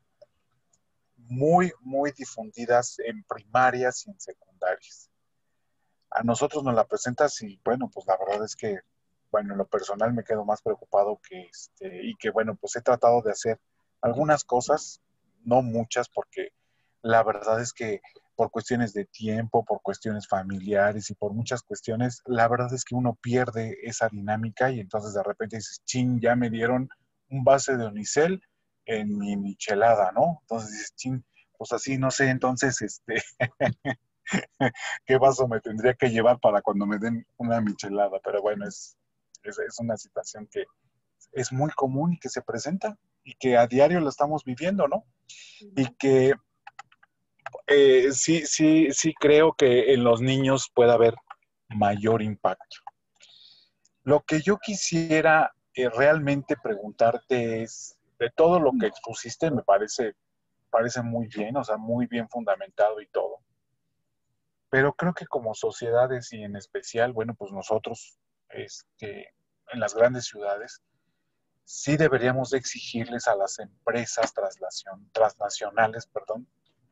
muy, muy difundidas en primarias y en secundarias. A nosotros nos la presentas y bueno, pues la verdad es que, bueno, en lo personal me quedo más preocupado que este, y que bueno, pues he tratado de hacer algunas cosas, no muchas, porque la verdad es que por cuestiones de tiempo, por cuestiones familiares y por muchas cuestiones, la verdad es que uno pierde esa dinámica y entonces de repente dices, chin, ya me dieron un base de unicel en mi michelada, ¿no? Entonces dices, chin, pues así, no sé, entonces, este, ¿qué vaso me tendría que llevar para cuando me den una michelada? Pero bueno, es, es, es una situación que es muy común y que se presenta y que a diario lo estamos viviendo, ¿no? Y que eh, sí, sí, sí creo que en los niños puede haber mayor impacto. Lo que yo quisiera eh, realmente preguntarte es, de todo lo que expusiste, me parece, parece muy bien, o sea, muy bien fundamentado y todo. Pero creo que como sociedades y en especial, bueno, pues nosotros este, en las grandes ciudades, sí deberíamos de exigirles a las empresas traslación, transnacionales, perdón,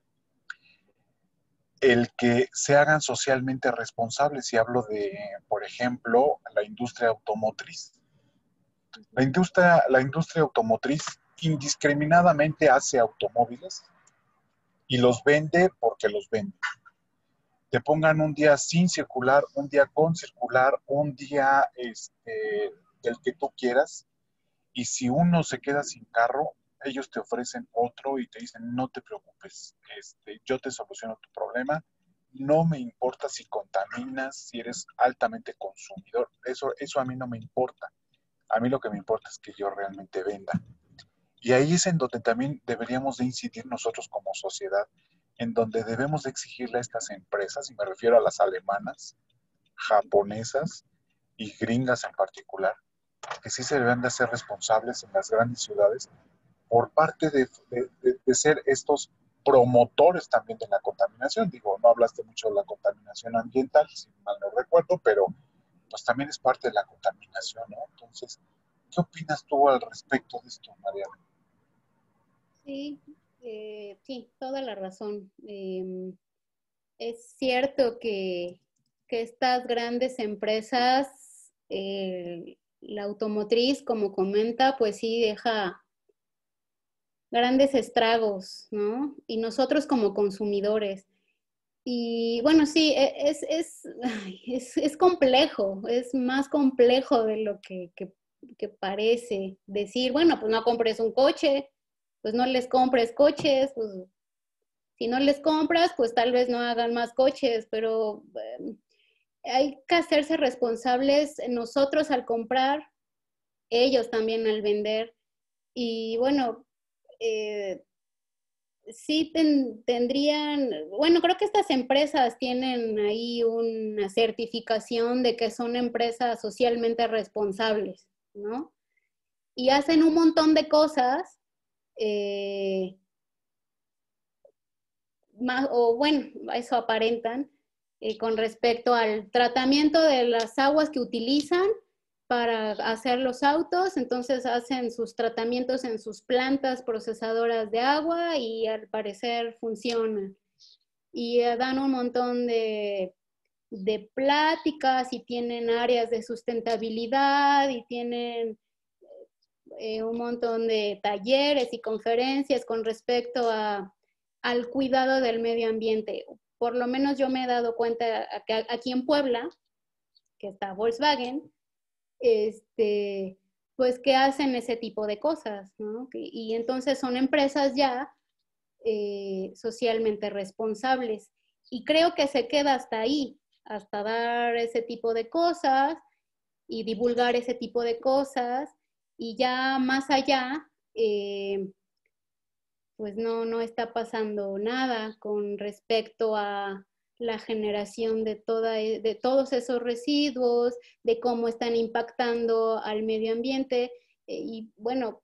el que se hagan socialmente responsables. Y hablo de, por ejemplo, la industria automotriz. La industria, la industria automotriz indiscriminadamente hace automóviles y los vende porque los vende. Te pongan un día sin circular, un día con circular, un día este, del que tú quieras, y si uno se queda sin carro, ellos te ofrecen otro y te dicen, no te preocupes, este, yo te soluciono tu problema, no me importa si contaminas, si eres altamente consumidor, eso, eso a mí no me importa, a mí lo que me importa es que yo realmente venda. Y ahí es en donde también deberíamos de incidir nosotros como sociedad, en donde debemos de exigirle a estas empresas, y me refiero a las alemanas, japonesas y gringas en particular, que sí se deben de hacer responsables en las grandes ciudades por parte de, de, de, de ser estos promotores también de la contaminación. Digo, no hablaste mucho de la contaminación ambiental, si mal no recuerdo, pero pues también es parte de la contaminación, ¿no? Entonces, ¿qué opinas tú al respecto de esto, Mariana? Sí, eh, sí, toda la razón. Eh, es cierto que, que estas grandes empresas, eh, la automotriz, como comenta, pues sí deja grandes estragos, ¿no? Y nosotros como consumidores. Y bueno, sí, es, es, es, es complejo, es más complejo de lo que, que, que parece decir, bueno, pues no compres un coche, pues no les compres coches, pues si no les compras, pues tal vez no hagan más coches, pero eh, hay que hacerse responsables nosotros al comprar, ellos también al vender. Y bueno, eh, sí ten, tendrían, bueno, creo que estas empresas tienen ahí una certificación de que son empresas socialmente responsables, ¿no? Y hacen un montón de cosas, eh, más, o bueno, eso aparentan, eh, con respecto al tratamiento de las aguas que utilizan para hacer los autos. Entonces hacen sus tratamientos en sus plantas procesadoras de agua y al parecer funcionan. Y eh, dan un montón de, de pláticas y tienen áreas de sustentabilidad y tienen eh, un montón de talleres y conferencias con respecto a, al cuidado del medio ambiente. Por lo menos yo me he dado cuenta que aquí en Puebla, que está Volkswagen, este, pues que hacen ese tipo de cosas, ¿no? Y, y entonces son empresas ya eh, socialmente responsables. y creo que se queda hasta ahí, hasta dar ese tipo de cosas y divulgar ese tipo de cosas, y ya más allá, eh, pues no, no está pasando nada con respecto a la generación de, toda, de todos esos residuos, de cómo están impactando al medio ambiente, eh, y bueno,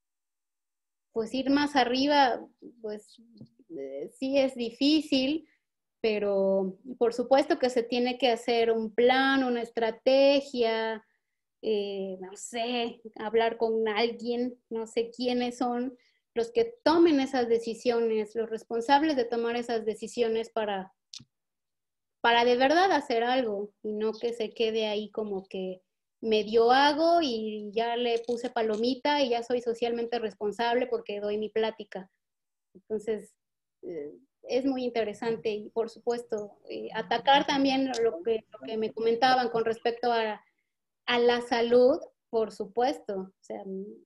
pues ir más arriba, pues eh, sí es difícil, pero por supuesto que se tiene que hacer un plan, una estrategia, eh, no sé, hablar con alguien, no sé quiénes son los que tomen esas decisiones, los responsables de tomar esas decisiones para, para de verdad hacer algo y no que se quede ahí como que medio hago y ya le puse palomita y ya soy socialmente responsable porque doy mi plática. Entonces, eh, es muy interesante y por supuesto, eh, atacar también lo que, lo que me comentaban con respecto a, a la salud, por supuesto. O sea,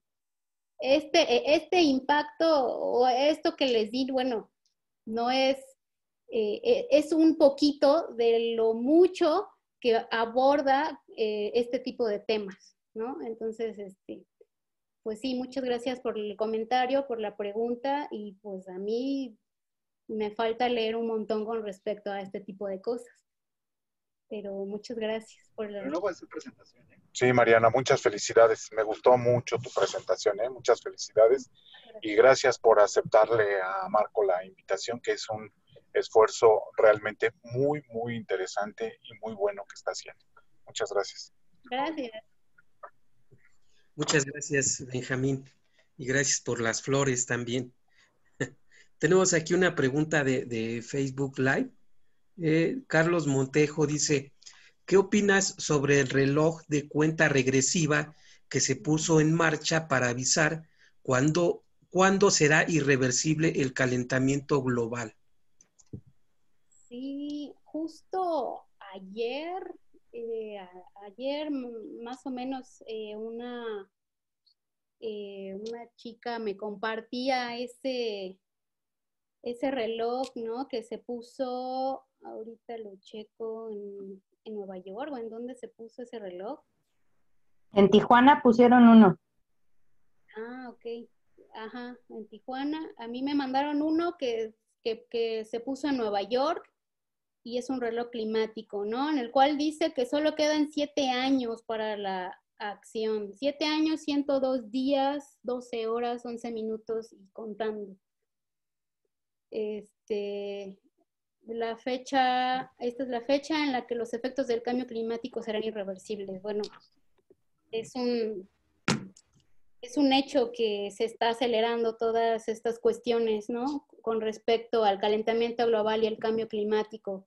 este, este impacto o esto que les di, bueno, no es, eh, es un poquito de lo mucho que aborda eh, este tipo de temas, ¿no? Entonces, este, pues sí, muchas gracias por el comentario, por la pregunta, y pues a mí me falta leer un montón con respecto a este tipo de cosas. Pero muchas gracias por la... Pero no va a ser presentación, ¿eh? Sí, Mariana, muchas felicidades. Me gustó mucho tu presentación, ¿eh? Muchas felicidades. Y gracias por aceptarle a Marco la invitación, que es un esfuerzo realmente muy, muy interesante y muy bueno que está haciendo. Muchas gracias. Gracias. Muchas gracias, Benjamín. Y gracias por las flores también. Tenemos aquí una pregunta de, de Facebook Live. Eh, Carlos Montejo dice, ¿qué opinas sobre el reloj de cuenta regresiva que se puso en marcha para avisar cuándo, cuándo será irreversible el calentamiento global? Sí, justo ayer, eh, a- ayer más o menos eh, una, eh, una chica me compartía ese, ese reloj, ¿no? Que se puso, ahorita lo checo en, en Nueva York, o en dónde se puso ese reloj. En Tijuana pusieron uno. Ah, ok. Ajá, en Tijuana. A mí me mandaron uno que, que, que se puso en Nueva York y es un reloj climático, ¿no? En el cual dice que solo quedan siete años para la acción. Siete años, ciento dos días, doce horas, once minutos y contando. Este, la fecha, esta es la fecha en la que los efectos del cambio climático serán irreversibles. Bueno, es un, es un hecho que se está acelerando todas estas cuestiones, ¿no? Con respecto al calentamiento global y el cambio climático.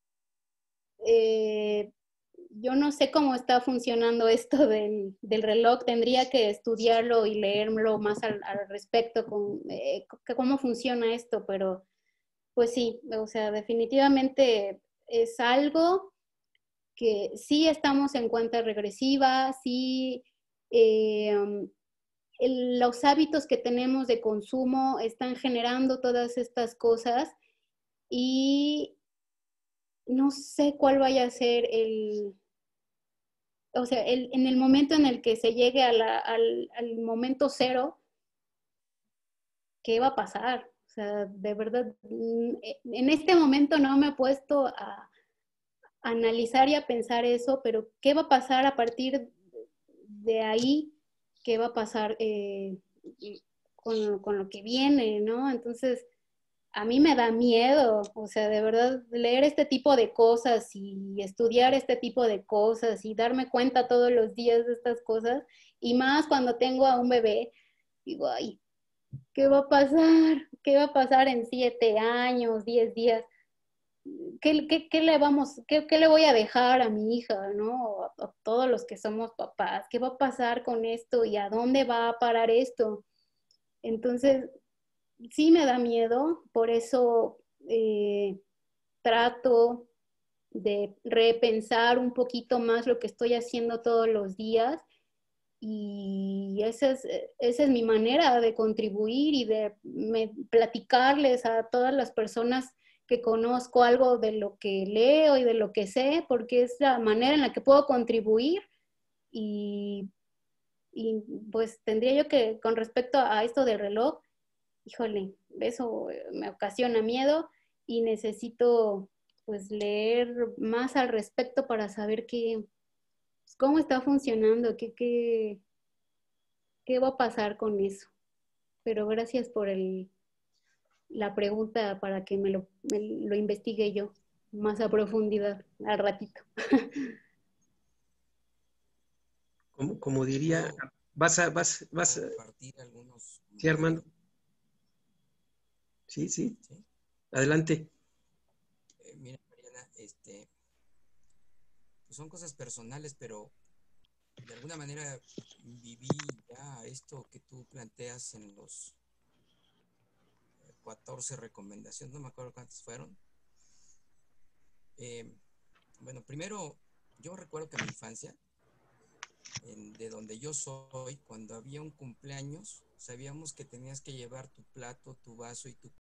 Eh, yo no sé cómo está funcionando esto del, del reloj, tendría que estudiarlo y leerlo más al, al respecto, con eh, cómo funciona esto, pero pues sí, o sea, definitivamente es algo que sí estamos en cuenta regresiva, sí eh, el, los hábitos que tenemos de consumo están generando todas estas cosas y no sé cuál vaya a ser el, o sea, el, en el momento en el que se llegue a la, al, al momento cero, ¿qué va a pasar? O sea, de verdad, en este momento no me he puesto a analizar y a pensar eso, pero ¿qué va a pasar a partir de ahí? ¿Qué va a pasar eh, con, con lo que viene, ¿no? Entonces, a mí me da miedo, o sea, de verdad, leer este tipo de cosas y estudiar este tipo de cosas y darme cuenta todos los días de estas cosas, y más cuando tengo a un bebé, digo, ay, ¿qué va a pasar? ¿Qué va a pasar en siete años, diez días? ¿Qué, qué, qué le vamos, qué, qué le voy a dejar a mi hija, ¿no? A, a todos los que somos papás, ¿qué va a pasar con esto y a dónde va a parar esto? Entonces, sí me da miedo, por eso eh, trato de repensar un poquito más lo que estoy haciendo todos los días, y esa es, esa es mi manera de contribuir y de me, platicarles a todas las personas que conozco algo de lo que leo y de lo que sé, porque es la manera en la que puedo contribuir y, y pues tendría yo que, con respecto a esto del reloj, híjole, eso me ocasiona miedo y necesito pues leer más al respecto para saber qué, pues, cómo está funcionando, qué, qué, qué va a pasar con eso. Pero gracias por el, la pregunta para que me lo, me lo investigue yo más a profundidad al ratito. Como, como diría, vas a, vas, vas a... compartir algunos... Sí, Armando. Sí, sí. ¿Sí? Adelante. Eh, mira, Mariana, este, pues son cosas personales, pero de alguna manera viví ya esto que tú planteas en los catorce recomendaciones, no me acuerdo cuántas fueron. Eh, bueno, primero, yo recuerdo que en mi infancia, en, de donde yo soy, cuando había un cumpleaños, sabíamos que tenías que llevar tu plato, tu vaso y tu